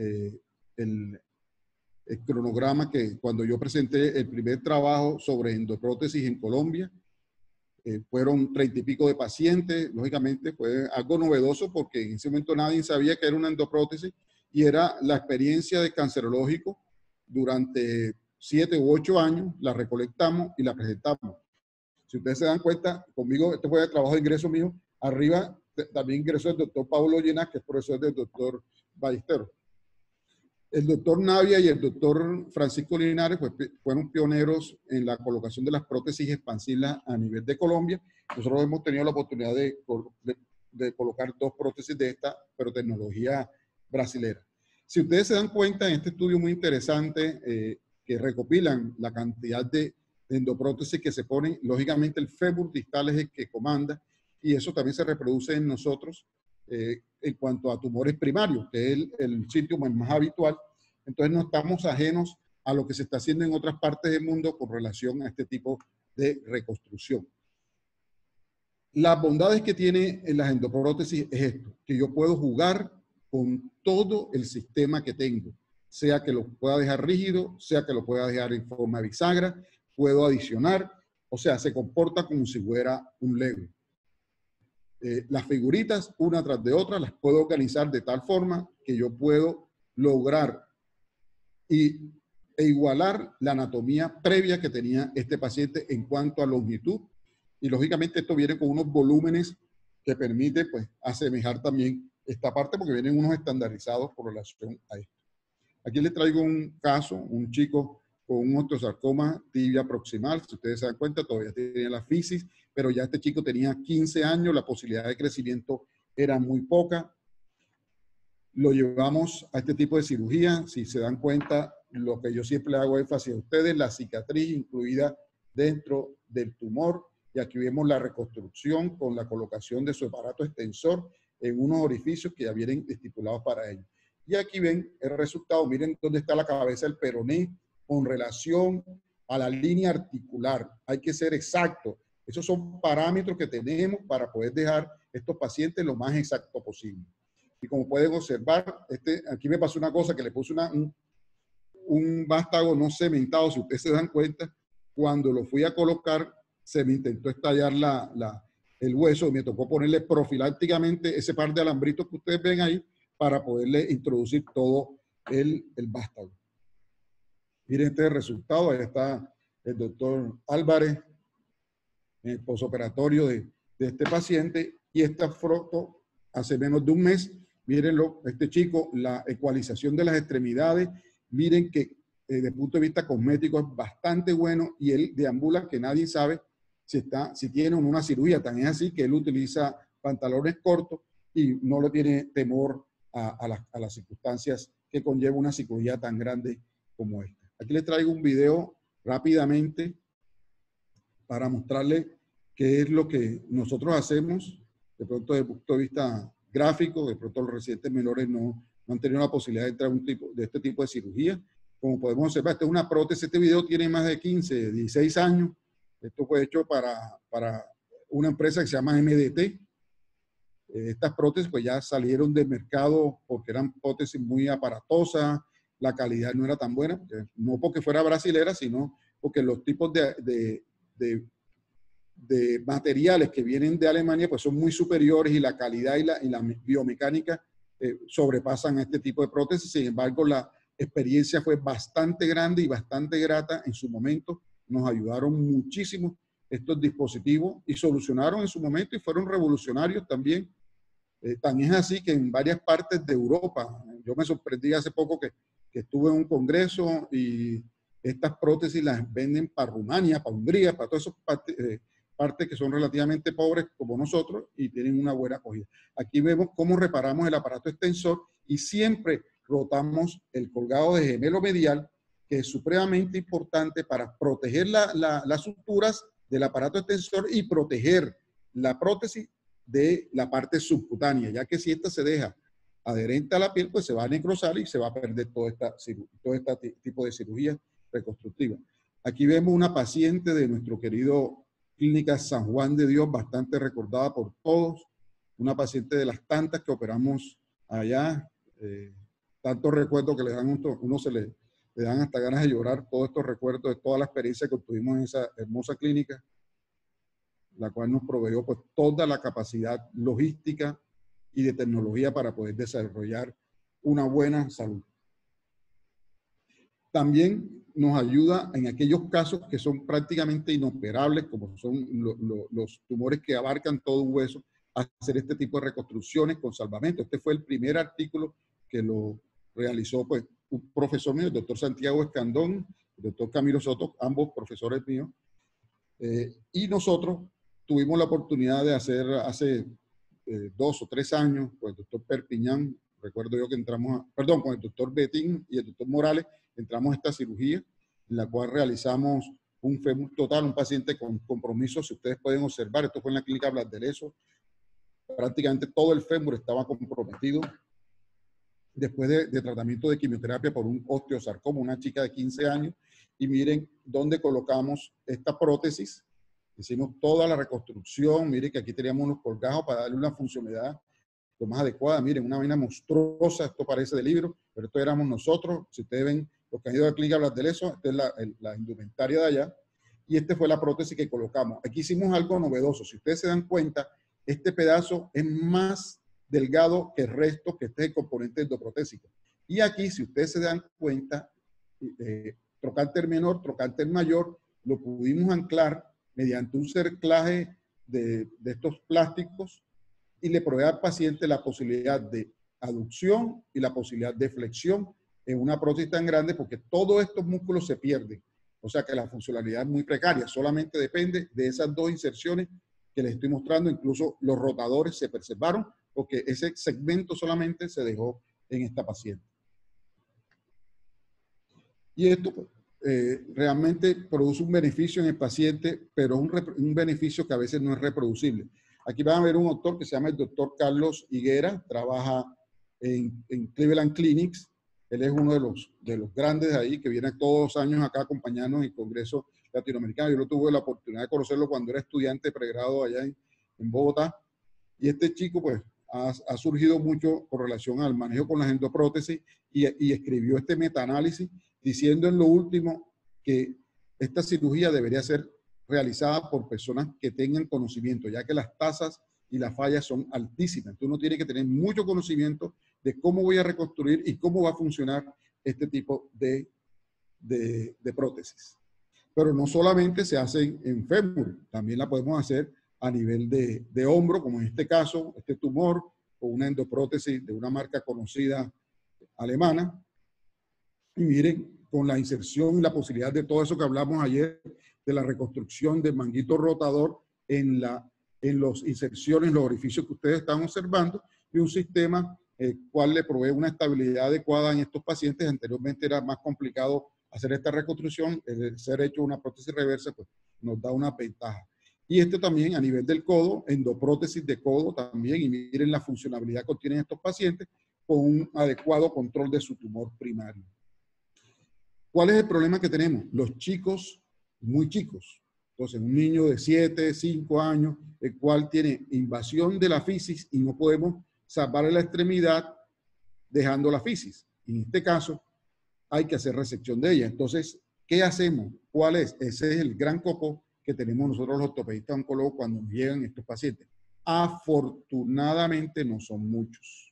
A: el cronograma que cuando yo presenté el primer trabajo sobre endoprótesis en Colombia, fueron 30 y pico de pacientes. Lógicamente fue algo novedoso porque en ese momento nadie sabía que era una endoprótesis y era la experiencia de cancerológico durante 7 u 8 años, la recolectamos y la presentamos. Si ustedes se dan cuenta, conmigo, este fue el trabajo de ingreso mío, arriba también ingresó el doctor Paulo Llenas, que es profesor del doctor Ballesteros. El doctor Navia y el doctor Francisco Linares fueron pioneros en la colocación de las prótesis expansivas a nivel de Colombia. Nosotros hemos tenido la oportunidad de colocar 2 prótesis de esta, pero tecnología brasilera. Si ustedes se dan cuenta en este estudio muy interesante que recopilan la cantidad de endoprótesis que se ponen, lógicamente el fémur distal es el que comanda y eso también se reproduce en nosotros. en cuanto a tumores primarios, que es el sitio más habitual. Entonces no estamos ajenos a lo que se está haciendo en otras partes del mundo con relación a este tipo de reconstrucción. Las bondades que tiene las endoprótesis es esto, que yo puedo jugar con todo el sistema que tengo, sea que lo pueda dejar rígido, sea que lo pueda dejar en forma bisagra, puedo adicionar, o sea, se comporta como si fuera un Lego. Las figuritas, una tras de otra, las puedo organizar de tal forma que yo puedo lograr e igualar la anatomía previa que tenía este paciente en cuanto a longitud. Y lógicamente esto viene con unos volúmenes que permite pues asemejar también esta parte porque vienen unos estandarizados por relación a esto. Aquí les traigo un caso, un chico con un osteosarcoma tibia proximal. Si ustedes se dan cuenta, todavía tenía la fisis, pero ya este chico tenía 15 años, la posibilidad de crecimiento era muy poca. Lo llevamos a este tipo de cirugía. Si se dan cuenta, lo que yo siempre le hago énfasis a ustedes, la cicatriz incluida dentro del tumor. Y aquí vemos la reconstrucción con la colocación de su aparato extensor en unos orificios que ya vienen estipulados para ello. Y aquí ven el resultado. Miren dónde está la cabeza del peroné con relación a la línea articular. Hay que ser exacto. Esos son parámetros que tenemos para poder dejar estos pacientes lo más exacto posible. Y como pueden observar, aquí me pasó una cosa que le puse un vástago no cementado. Si ustedes se dan cuenta, cuando lo fui a colocar, se me intentó estallar el hueso y me tocó ponerle profilácticamente ese par de alambritos que ustedes ven ahí para poderle introducir todo el vástago. Miren este resultado. Ahí está el doctor Álvarez en el posoperatorio de este paciente. Y esta foto hace menos de un mes. Mírenlo, este chico, la ecualización de las extremidades. Miren que desde el punto de vista cosmético es bastante bueno y él deambula que nadie sabe si tiene una cirugía. Tan es así que él utiliza pantalones cortos y no le tiene temor a las circunstancias que conlleva una cirugía tan grande como esta. Aquí les traigo un video rápidamente para mostrarles qué es lo que nosotros hacemos. De pronto, desde el punto de vista gráfico, de pronto los residentes menores no han tenido la posibilidad de entrar a este tipo de cirugía. Como podemos observar, esta es una prótesis. Este video tiene más de 15, 16 años. Esto fue hecho para una empresa que se llama MDT. Estas prótesis pues ya salieron del mercado porque eran prótesis muy aparatosas, la calidad no era tan buena, no porque fuera brasilera, sino porque los tipos de materiales que vienen de Alemania pues son muy superiores y la calidad y la biomecánica sobrepasan a este tipo de prótesis. Sin embargo, la experiencia fue bastante grande y bastante grata en su momento. Nos ayudaron muchísimo estos dispositivos y solucionaron en su momento y fueron revolucionarios también. Tan es así que en varias partes de Europa, yo me sorprendí hace poco que estuve en un congreso y estas prótesis las venden para Rumania, para Hungría, para todas esas partes que son relativamente pobres como nosotros y tienen una buena acogida. Aquí vemos cómo reparamos el aparato extensor y siempre rotamos el colgado de gemelo medial, que es supremamente importante para proteger las suturas del aparato extensor y proteger la prótesis de la parte subcutánea, ya que si esta se deja adherente a la piel, pues se va a necrosar y se va a perder todo este tipo de cirugía reconstructiva. Aquí vemos una paciente de nuestro querido Clínica San Juan de Dios, bastante recordada por todos, una paciente de las tantas que operamos allá, tantos recuerdos que le dan uno se le dan hasta ganas de llorar, todos estos recuerdos de toda la experiencia que obtuvimos en esa hermosa clínica, la cual nos proveyó pues toda la capacidad logística y de tecnología para poder desarrollar una buena salud. También nos ayuda en aquellos casos que son prácticamente inoperables, como son los tumores que abarcan todo un hueso, a hacer este tipo de reconstrucciones con salvamento. Este fue el primer artículo que lo realizó pues, un profesor mío, el doctor Santiago Escandón, el doctor Camilo Soto, ambos profesores míos, y nosotros tuvimos la oportunidad de hacer hace 2 o 3 años con el doctor Perpiñán, recuerdo yo que entramos, con el doctor Betín y el doctor Morales, entramos a esta cirugía, en la cual realizamos un fémur total, un paciente con compromiso, si ustedes pueden observar, esto fue en la clínica Blas de Lezo, prácticamente todo el fémur estaba comprometido después de tratamiento de quimioterapia por un osteosarcoma, una chica de 15 años. Y miren dónde colocamos esta prótesis. Hicimos toda la reconstrucción. Miren que aquí teníamos unos colgajos para darle una funcionalidad lo más adecuada. Miren, una vaina monstruosa. Esto parece de libro, pero esto éramos nosotros. Si ustedes ven los que han ido a Clínica Blas de Lezo, esta es la indumentaria de allá. Y esta fue la prótesis que colocamos. Aquí hicimos algo novedoso. Si ustedes se dan cuenta, este pedazo es más delgado que el resto, que este es el componente endoprotésico. Y aquí, si ustedes se dan cuenta, trocánter menor, trocánter mayor, lo pudimos anclar mediante un cerclaje de estos plásticos y le provee al paciente la posibilidad de aducción y la posibilidad de flexión en una prótesis tan grande, porque todos estos músculos se pierden. O sea que la funcionalidad es muy precaria, solamente depende de esas dos inserciones que les estoy mostrando. Incluso los rotadores se preservaron porque ese segmento solamente se dejó en esta paciente. Y esto realmente produce un beneficio en el paciente, pero es un beneficio que a veces no es reproducible. Aquí van a ver un doctor que se llama el doctor Carlos Higuera, trabaja en Cleveland Clinics. Él es uno de los grandes de ahí, que viene todos los años acá a acompañarnos en el Congreso Latinoamericano. Yo no tuve la oportunidad de conocerlo cuando era estudiante de pregrado allá en Bogotá. Y este chico, pues, ha surgido mucho con relación al manejo con las endoprótesis y escribió este metaanálisis diciendo en lo último que esta cirugía debería ser realizada por personas que tengan conocimiento, ya que las tasas y las fallas son altísimas. Entonces uno tiene que tener mucho conocimiento de cómo voy a reconstruir y cómo va a funcionar este tipo de prótesis. Pero no solamente se hace en fémur, también la podemos hacer a nivel de hombro, como en este caso, este tumor, o una endoprótesis de una marca conocida alemana. Y miren, con la inserción y la posibilidad de todo eso que hablamos ayer, de la reconstrucción del manguito rotador en las inserciones, los orificios que ustedes están observando, y un sistema cual le provee una estabilidad adecuada en estos pacientes. Anteriormente era más complicado hacer esta reconstrucción. El ser hecho una prótesis reversa, pues, nos da una ventaja. Y este también a nivel del codo, endoprótesis de codo también, y miren la funcionalidad que tienen estos pacientes con un adecuado control de su tumor primario. ¿Cuál es el problema que tenemos? Los chicos, muy chicos. Entonces, un niño de 7, 5 años, el cual tiene invasión de la fisis y no podemos salvarle la extremidad dejando la fisis. En este caso, hay que hacer resección de ella. Entonces, ¿qué hacemos? ¿Cuál es? Ese es el gran coco que tenemos nosotros los ortopedistas oncólogos cuando nos llegan estos pacientes. Afortunadamente no son muchos.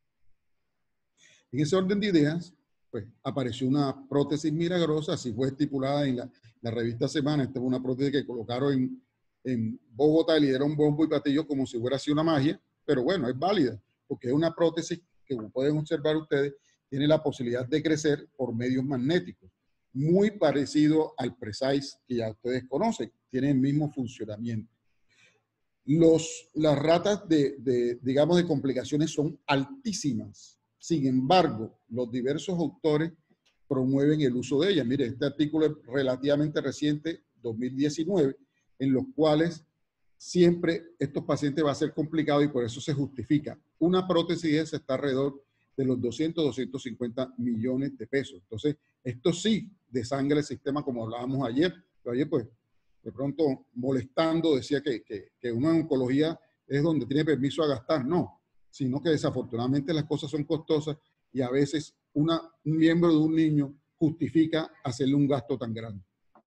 A: En ese orden de ideas, pues apareció una prótesis milagrosa, así fue estipulada en la revista Semana. Esta es una prótesis que colocaron en Bogotá y le dieron bombo y platillo como si hubiera sido una magia, pero bueno, es válida, porque es una prótesis que, como pueden observar ustedes, tiene la posibilidad de crecer por medios magnéticos, muy parecido al Precise que ya ustedes conocen, tiene el mismo funcionamiento. Las ratas digamos, de complicaciones son altísimas. Sin embargo, los diversos autores promueven el uso de ellas. Mire, este artículo es relativamente reciente, 2019, en los cuales siempre estos pacientes va a ser complicado y por eso se justifica. Una prótesis esa está alrededor de los 200, 250 millones de pesos. Entonces, esto sí desangra el sistema, como hablábamos ayer. Pero ayer, pues, de pronto molestando, decía que uno en oncología es donde tiene permiso a gastar. No, sino que desafortunadamente las cosas son costosas y a veces un miembro de un niño justifica hacerle un gasto tan grande.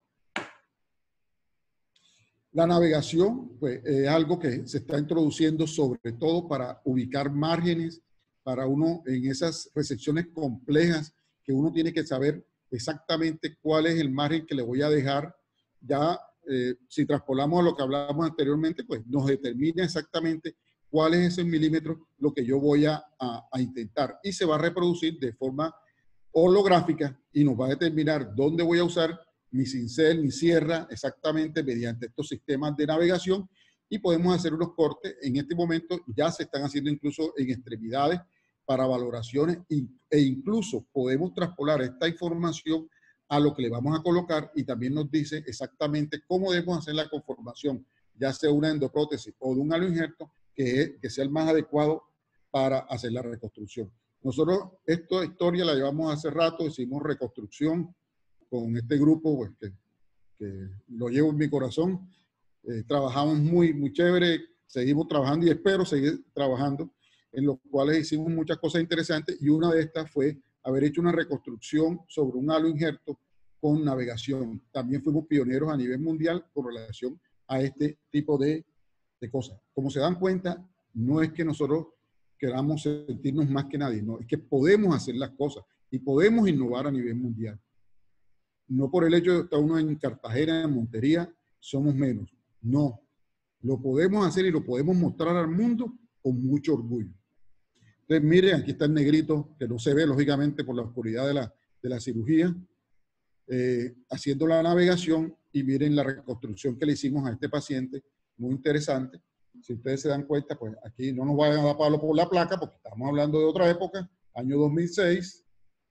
A: La navegación, pues, es algo que se está introduciendo sobre todo para ubicar márgenes, para uno en esas resecciones complejas que uno tiene que saber exactamente cuál es el margen que le voy a dejar. Ya, si traspolamos a lo que hablábamos anteriormente, pues nos determina exactamente cuál es ese milímetro lo que yo voy a intentar. Y se va a reproducir de forma holográfica y nos va a determinar dónde voy a usar mi cincel, mi sierra, exactamente mediante estos sistemas de navegación, y podemos hacer unos cortes. En este momento ya se están haciendo incluso en extremidades para valoraciones e incluso podemos traspolar esta información a lo que le vamos a colocar y también nos dice exactamente cómo debemos hacer la conformación, ya sea una endoprótesis o de un aloinjerto, que sea el más adecuado para hacer la reconstrucción. Nosotros esta historia la llevamos hace rato, hicimos reconstrucción con este grupo pues, que lo llevo en mi corazón. Trabajamos muy chévere, seguimos trabajando y espero seguir trabajando, en los cuales hicimos muchas cosas interesantes y una de estas fue haber hecho una reconstrucción sobre un halo injerto con navegación. También fuimos pioneros a nivel mundial con relación a este tipo de cosas. Como se dan cuenta, no es que nosotros queramos sentirnos más que nadie, no, es que podemos hacer las cosas y podemos innovar a nivel mundial. No por el hecho de estar uno en Cartagena, en Montería, somos menos. No, lo podemos hacer y lo podemos mostrar al mundo con mucho orgullo. Entonces, miren, aquí está el negrito, que no se ve, lógicamente, por la oscuridad de la cirugía, haciendo la navegación, y miren la reconstrucción que le hicimos a este paciente, muy interesante. Si ustedes se dan cuenta, pues aquí no nos vayan a dar palo por la placa, porque estamos hablando de otra época, año 2006,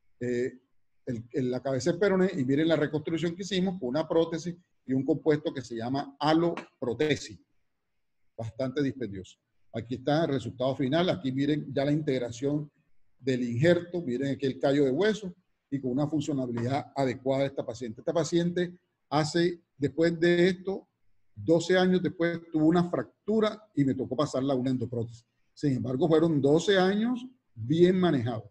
A: la cabeza del peroné, y miren la reconstrucción que hicimos con una prótesis y un compuesto que se llama aloprotesis, bastante dispendioso. Aquí está el resultado final, aquí miren ya la integración del injerto, miren aquí el callo de hueso y con una funcionalidad adecuada de esta paciente. Esta paciente después de esto, 12 años después, tuvo una fractura y me tocó pasarla a una endoprótesis. Sin embargo, fueron 12 años bien manejados.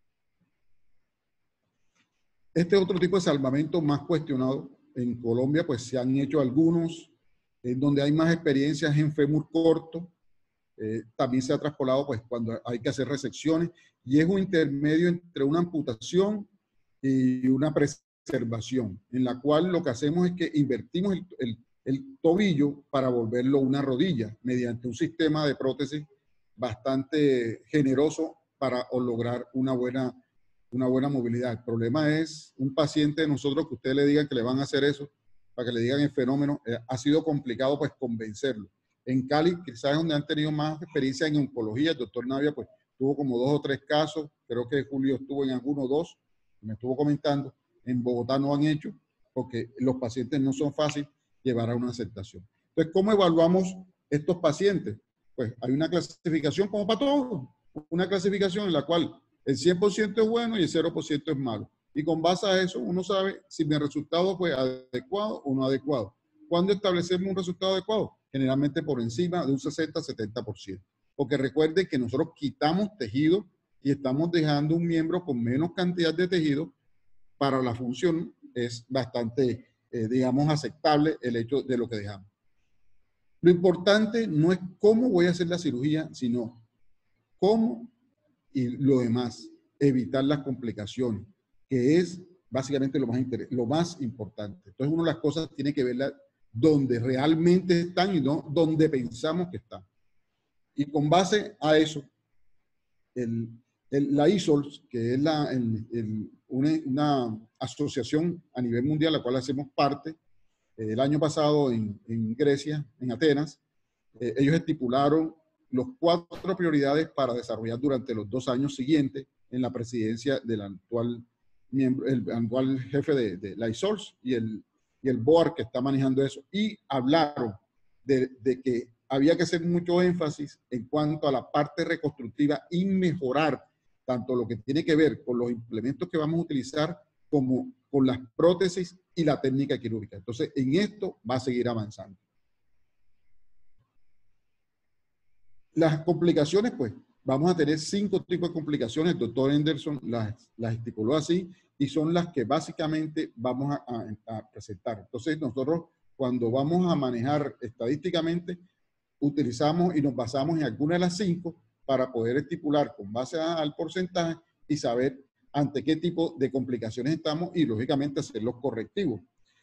A: Este otro tipo de salvamento más cuestionado en Colombia, pues se han hecho algunos, en donde hay más experiencias en fémur corto. También se ha traspolado pues cuando hay que hacer resecciones, y es un intermedio entre una amputación y una preservación, en la cual lo que hacemos es que invertimos el tobillo para volverlo una rodilla mediante un sistema de prótesis bastante generoso para lograr una buena movilidad. El problema es un paciente de nosotros que usted le diga que le van a hacer eso, para que le digan el fenómeno, ha sido complicado pues convencerlo. En Cali, quizás es donde han tenido más experiencia en oncología. El doctor Navia pues tuvo como 2 o 3 casos, creo que Julio estuvo en alguno 2, me estuvo comentando. En Bogotá no han hecho, porque los pacientes no son fáciles llevar a una aceptación. Entonces, ¿cómo evaluamos estos pacientes? Pues hay una clasificación como para todos, una clasificación en la cual el 100% es bueno y el 0% es malo. Y con base a eso, uno sabe si mi resultado fue adecuado o no adecuado. ¿Cuándo establecemos un resultado adecuado? Generalmente por encima de un 60-70%. Porque recuerde que nosotros quitamos tejido y estamos dejando un miembro con menos cantidad de tejido. Para la función es bastante, digamos, aceptable el hecho de lo que dejamos. Lo importante no es cómo voy a hacer la cirugía, sino cómo y lo demás, evitar las complicaciones, que es básicamente lo más importante. Entonces, una de las cosas tiene que verla donde realmente están y no donde pensamos que están. Y con base a eso, la ISOLS, que es una asociación a nivel mundial, la cual hacemos parte, el año pasado en Grecia, en Atenas, ellos estipularon los 4 prioridades para desarrollar durante los 2 años siguientes en la presidencia del actual miembro, el actual jefe de la ISOLS y el board que está manejando eso. Y hablaron de que había que hacer mucho énfasis en cuanto a la parte reconstructiva y mejorar tanto lo que tiene que ver con los implementos que vamos a utilizar como con las prótesis y la técnica quirúrgica. Entonces, en esto va a seguir avanzando. Las complicaciones, pues, vamos a tener 5 tipos de complicaciones. El doctor Henderson las estipuló así y son las que básicamente vamos a presentar. Entonces, nosotros cuando vamos a manejar estadísticamente, utilizamos y nos basamos en alguna de las 5 para poder estipular con base al porcentaje y saber ante qué tipo de complicaciones estamos y, lógicamente, hacer los correctivos.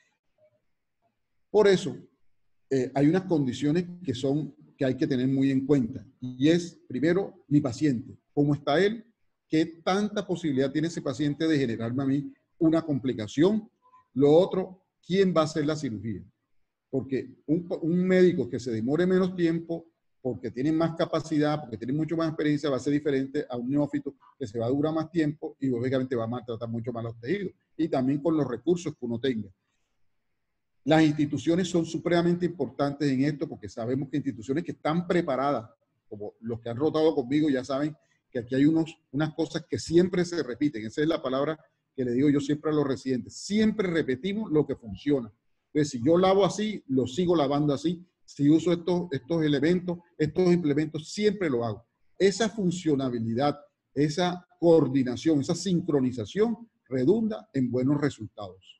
A: Por eso, hay unas condiciones que hay que tener muy en cuenta. Y es, primero, mi paciente. ¿Cómo está él? ¿Qué tanta posibilidad tiene ese paciente de generarme a mí una complicación? Lo otro, ¿quién va a hacer la cirugía? Porque un médico que se demore menos tiempo, porque tiene más capacidad, porque tiene mucho más experiencia, va a ser diferente a un neófito que se va a durar más tiempo y, lógicamente, va a maltratar mucho más los tejidos. Y también con los recursos que uno tenga. Las instituciones son supremamente importantes en esto porque sabemos que instituciones que están preparadas como los que han rotado conmigo ya saben que aquí hay unas cosas que siempre se repiten. Esa es la palabra que le digo yo siempre a los residentes. Siempre repetimos lo que funciona. Entonces, si yo lavo así, lo sigo lavando así. Si uso estos elementos, estos implementos, siempre lo hago. Esa funcionabilidad, esa coordinación, esa sincronización redunda en buenos resultados.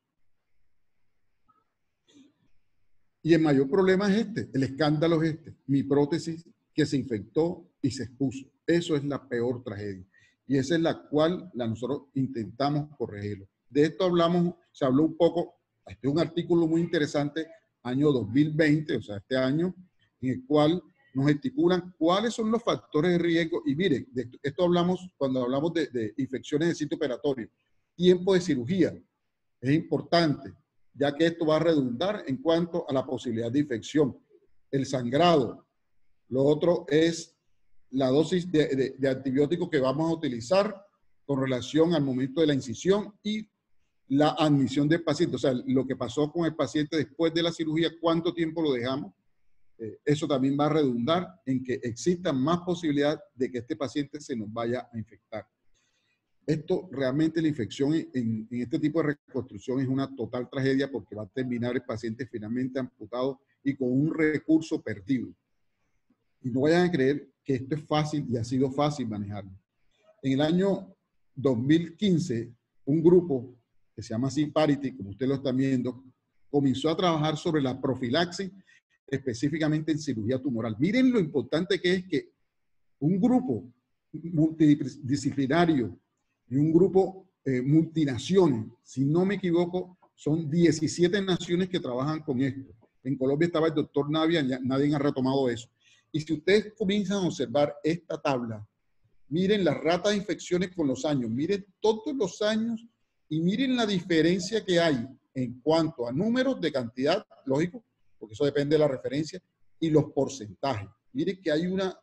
A: Y el mayor problema es el escándalo es mi prótesis que se infectó y se expuso. Eso es la peor tragedia. Y esa es la cual nosotros intentamos corregirlo. De esto se habló un poco, este es un artículo muy interesante, año 2020, o sea, este año, en el cual nos estipulan cuáles son los factores de riesgo. Y miren, de esto hablamos cuando hablamos de infecciones de sitio operatorio. Tiempo de cirugía es importante, ya que esto va a redundar en cuanto a la posibilidad de infección. El sangrado. Lo otro es la dosis de antibiótico que vamos a utilizar con relación al momento de la incisión y la admisión del paciente. O sea, lo que pasó con el paciente después de la cirugía, cuánto tiempo lo dejamos. Eso también va a redundar en que exista más posibilidad de que este paciente se nos vaya a infectar. Esto realmente, la infección en este tipo de reconstrucción es una total tragedia porque va a terminar el paciente finalmente amputado y con un recurso perdido. Y no vayan a creer que esto es fácil y ha sido fácil manejarlo. En el año 2015, un grupo que se llama Simparity, como ustedes lo están viendo, comenzó a trabajar sobre la profilaxis, específicamente en cirugía tumoral. Miren lo importante que es que un grupo multidisciplinario y un grupo multinaciones, si no me equivoco, son 17 naciones que trabajan con esto. En Colombia estaba el doctor Navia, nadie ha retomado eso. Y si ustedes comienzan a observar esta tabla, miren las ratas de infecciones con los años, miren todos los años y miren la diferencia que hay en cuanto a números de cantidad, lógico, porque eso depende de la referencia, y los porcentajes. Miren que hay no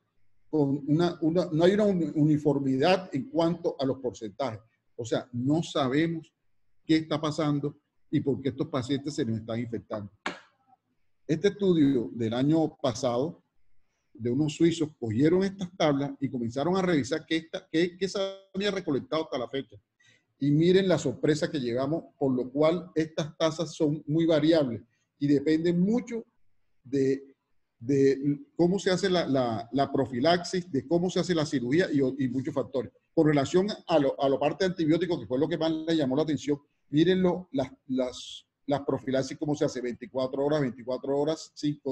A: hay una uniformidad en cuanto a los porcentajes. O sea, no sabemos qué está pasando y por qué estos pacientes se nos están infectando. Este estudio del año pasado, de unos suizos, cogieron estas tablas y comenzaron a revisar qué se había recolectado hasta la fecha. Y miren la sorpresa que llegamos, por lo cual estas tasas son muy variables y dependen mucho de cómo se hace la profilaxis, de cómo se hace la cirugía y muchos factores. Con relación a la parte de antibióticos, que fue lo que más le llamó la atención, mírenlo, las profilaxis, cómo se hace, 24 horas, 5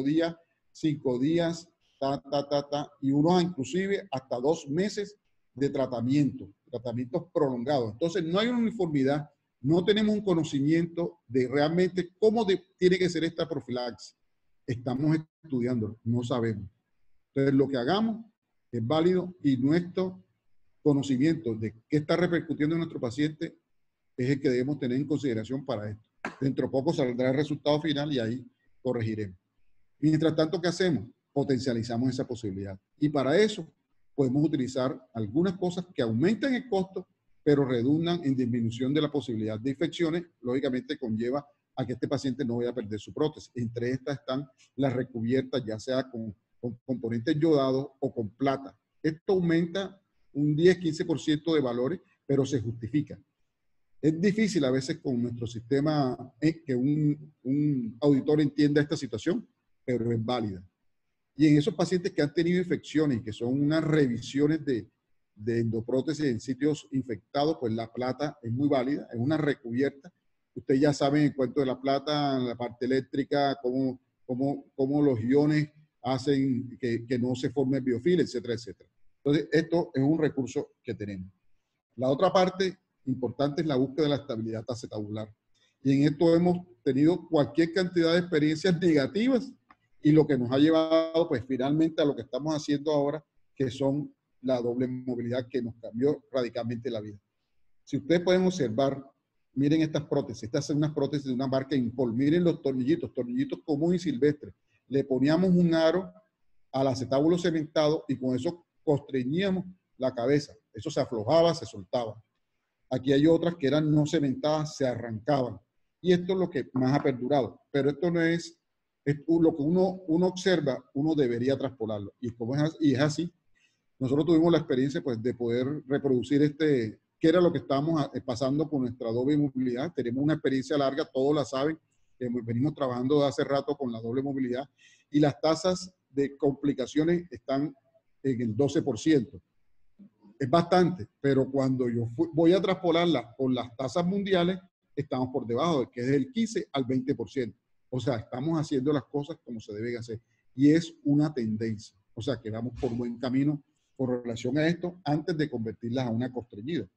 A: días, y unos inclusive hasta 2 meses de tratamientos prolongados. Entonces, no hay una uniformidad, no tenemos un conocimiento de realmente cómo tiene que ser esta profilaxis. Estamos estudiándolo, no sabemos. Entonces, lo que hagamos es válido y nuestro conocimiento de qué está repercutiendo en nuestro paciente es el que debemos tener en consideración para esto. Dentro de poco saldrá el resultado final y ahí corregiremos. Mientras tanto, ¿qué hacemos? Potencializamos esa posibilidad. Y para eso podemos utilizar algunas cosas que aumentan el costo, pero redundan en disminución de la posibilidad de infecciones. Lógicamente conlleva a que este paciente no vaya a perder su prótesis. Entre estas están las recubiertas, ya sea con componentes yodados o con plata. Esto aumenta un 10-15% de valores, pero se justifica. Es difícil a veces con nuestro sistema que un auditor entienda esta situación, pero es válida. Y en esos pacientes que han tenido infecciones, que son unas revisiones de endoprótesis en sitios infectados, pues la plata es muy válida, es una recubierta. Ustedes ya saben el cuento de la plata, la parte eléctrica, cómo los iones hacen que no se forme biofil, etcétera, etcétera. Entonces, esto es un recurso que tenemos. La otra parte importante es la búsqueda de la estabilidad acetabular. Y en esto hemos tenido cualquier cantidad de experiencias negativas y lo que nos ha llevado, pues, finalmente a lo que estamos haciendo ahora, que son la doble movilidad que nos cambió radicalmente la vida. Si ustedes pueden observar, miren estas prótesis. Estas son unas prótesis de una marca Impol. Miren los tornillitos comunes y silvestres. Le poníamos un aro al acetábulo cementado y con eso constreñíamos la cabeza. Eso se aflojaba, se soltaba. Aquí hay otras que eran no cementadas, se arrancaban. Y esto es lo que más ha perdurado. Pero esto no es lo que uno observa, uno debería traspolarlo. Y es así. Nosotros tuvimos la experiencia pues, de poder reproducir qué era lo que estábamos pasando con nuestra doble movilidad. Tenemos una experiencia larga, todos la saben. Venimos trabajando de hace rato con la doble movilidad y las tasas de complicaciones están en el 12%. Es bastante, pero cuando yo voy a traspolarla con las tasas mundiales, estamos por debajo, que es del 15 al 20%. O sea, estamos haciendo las cosas como se deben hacer. Y es una tendencia. O sea, que vamos por buen camino con relación a esto antes de convertirlas a una constreñida.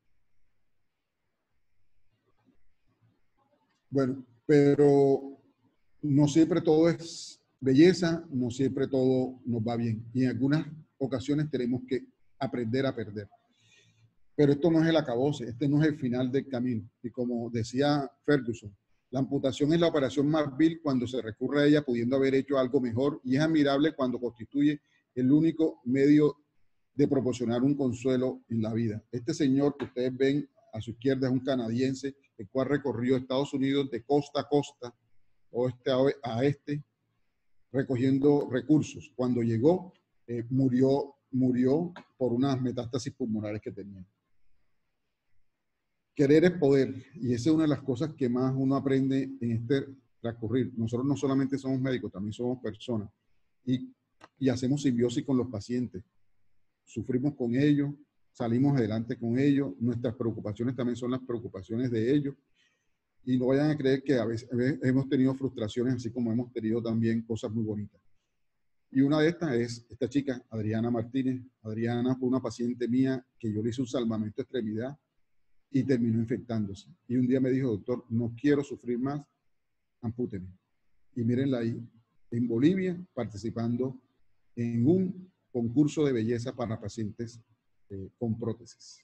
A: Bueno, pero no siempre todo es belleza, no siempre todo nos va bien. Y en algunas ocasiones tenemos que aprender a perder. Pero esto no es el acabose, este no es el final del camino. Y como decía Ferguson, la amputación es la operación más vil cuando se recurre a ella pudiendo haber hecho algo mejor y es admirable cuando constituye el único medio de proporcionar un consuelo en la vida. Este señor que ustedes ven a su izquierda es un canadiense, el cual recorrió Estados Unidos de costa a costa, oeste a este, recogiendo recursos. Cuando llegó, murió por unas metástasis pulmonares que tenía. Querer es poder, y esa es una de las cosas que más uno aprende en este transcurrir. Nosotros no solamente somos médicos, también somos personas, y hacemos simbiosis con los pacientes. Sufrimos con ellos, salimos adelante con ellos, nuestras preocupaciones también son las preocupaciones de ellos, y no vayan a creer que a veces hemos tenido frustraciones, así como hemos tenido también cosas muy bonitas. Y una de estas es esta chica, Adriana Martínez. Adriana fue una paciente mía que yo le hice un salvamento de extremidad y terminó infectándose. Y un día me dijo, doctor, no quiero sufrir más, ampúteme. Y mírenla ahí, en Bolivia, participando en un concurso de belleza para pacientes con prótesis.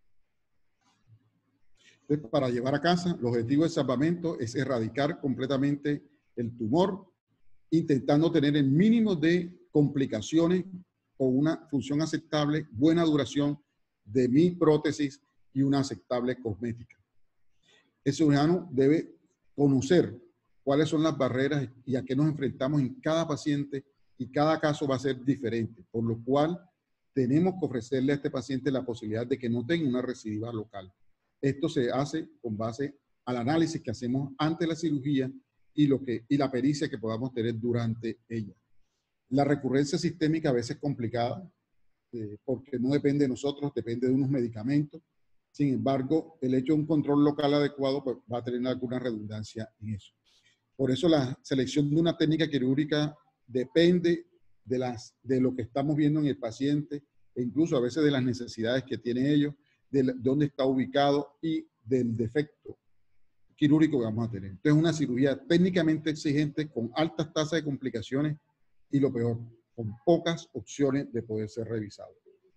A: Entonces, para llevar a casa, el objetivo del salvamento es erradicar completamente el tumor, intentando tener el mínimo de complicaciones con una función aceptable, buena duración de mi prótesis y una aceptable cosmética. El cirujano debe conocer cuáles son las barreras y a qué nos enfrentamos en cada paciente y cada caso va a ser diferente, por lo cual tenemos que ofrecerle a este paciente la posibilidad de que no tenga una recidiva local. Esto se hace con base al análisis que hacemos antes de la cirugía y la pericia que podamos tener durante ella. La recurrencia sistémica a veces es complicada porque no depende de nosotros, depende de unos medicamentos. Sin embargo, el hecho de un control local adecuado pues, va a tener alguna redundancia en eso. Por eso la selección de una técnica quirúrgica depende de lo que estamos viendo en el paciente e incluso a veces de las necesidades que tienen ellos, de dónde está ubicado y del defecto quirúrgico que vamos a tener. Entonces, una cirugía técnicamente exigente con altas tasas de complicaciones y lo peor, con pocas opciones de poder ser revisado.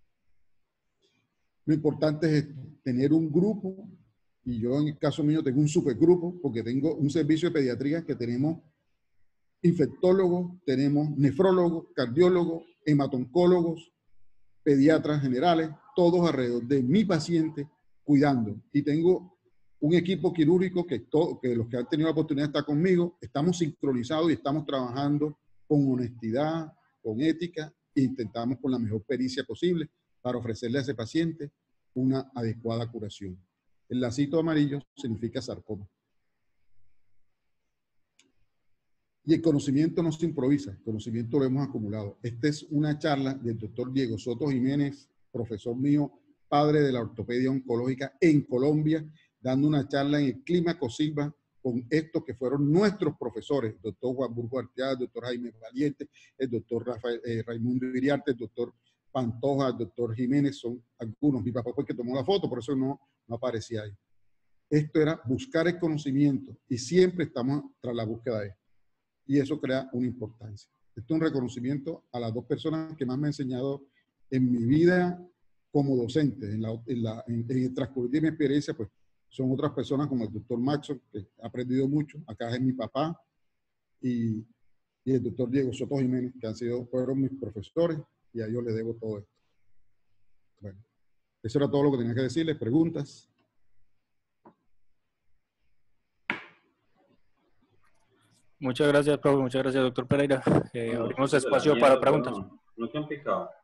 A: Lo importante es tener un grupo, y yo en el caso mío tengo un supergrupo, porque tengo un servicio de pediatría que tenemos infectólogos, tenemos nefrólogos, cardiólogos, hematoncólogos, pediatras generales, todos alrededor de mi paciente cuidando. Y tengo un equipo quirúrgico que los que han tenido la oportunidad de estar conmigo, estamos sincronizados y estamos trabajando con honestidad, con ética, e intentamos con la mejor pericia posible para ofrecerle a ese paciente una adecuada curación. El lacito amarillo significa sarcoma. Y el conocimiento no se improvisa, el conocimiento lo hemos acumulado. Esta es una charla del doctor Diego Soto Jiménez, profesor mío, padre de la ortopedia oncológica en Colombia, dando una charla en el Clímaco Silva con estos que fueron nuestros profesores, el doctor Juan Burgo Arteaga, el doctor Jaime Valiente, el doctor Raimundo Iriarte, el doctor Pantoja, el doctor Jiménez, son algunos. Mi papá fue el que tomó la foto, por eso no aparecía ahí. Esto era buscar el conocimiento y siempre estamos tras la búsqueda de esto. Y eso crea una importancia. Esto es un reconocimiento a las dos personas que más me han enseñado en mi vida como docente. En el transcurrir de mi experiencia, pues son otras personas como el doctor Maxo, que ha aprendido mucho. Acá es mi papá y el doctor Diego Soto Jiménez, que fueron mis profesores y a ellos les debo todo esto. Bueno, eso era todo lo que tenía que decirles. ¿Preguntas?
D: Muchas gracias, profe. Muchas gracias, doctor Pereira. Abrimos espacio para preguntas.
E: No te han picado.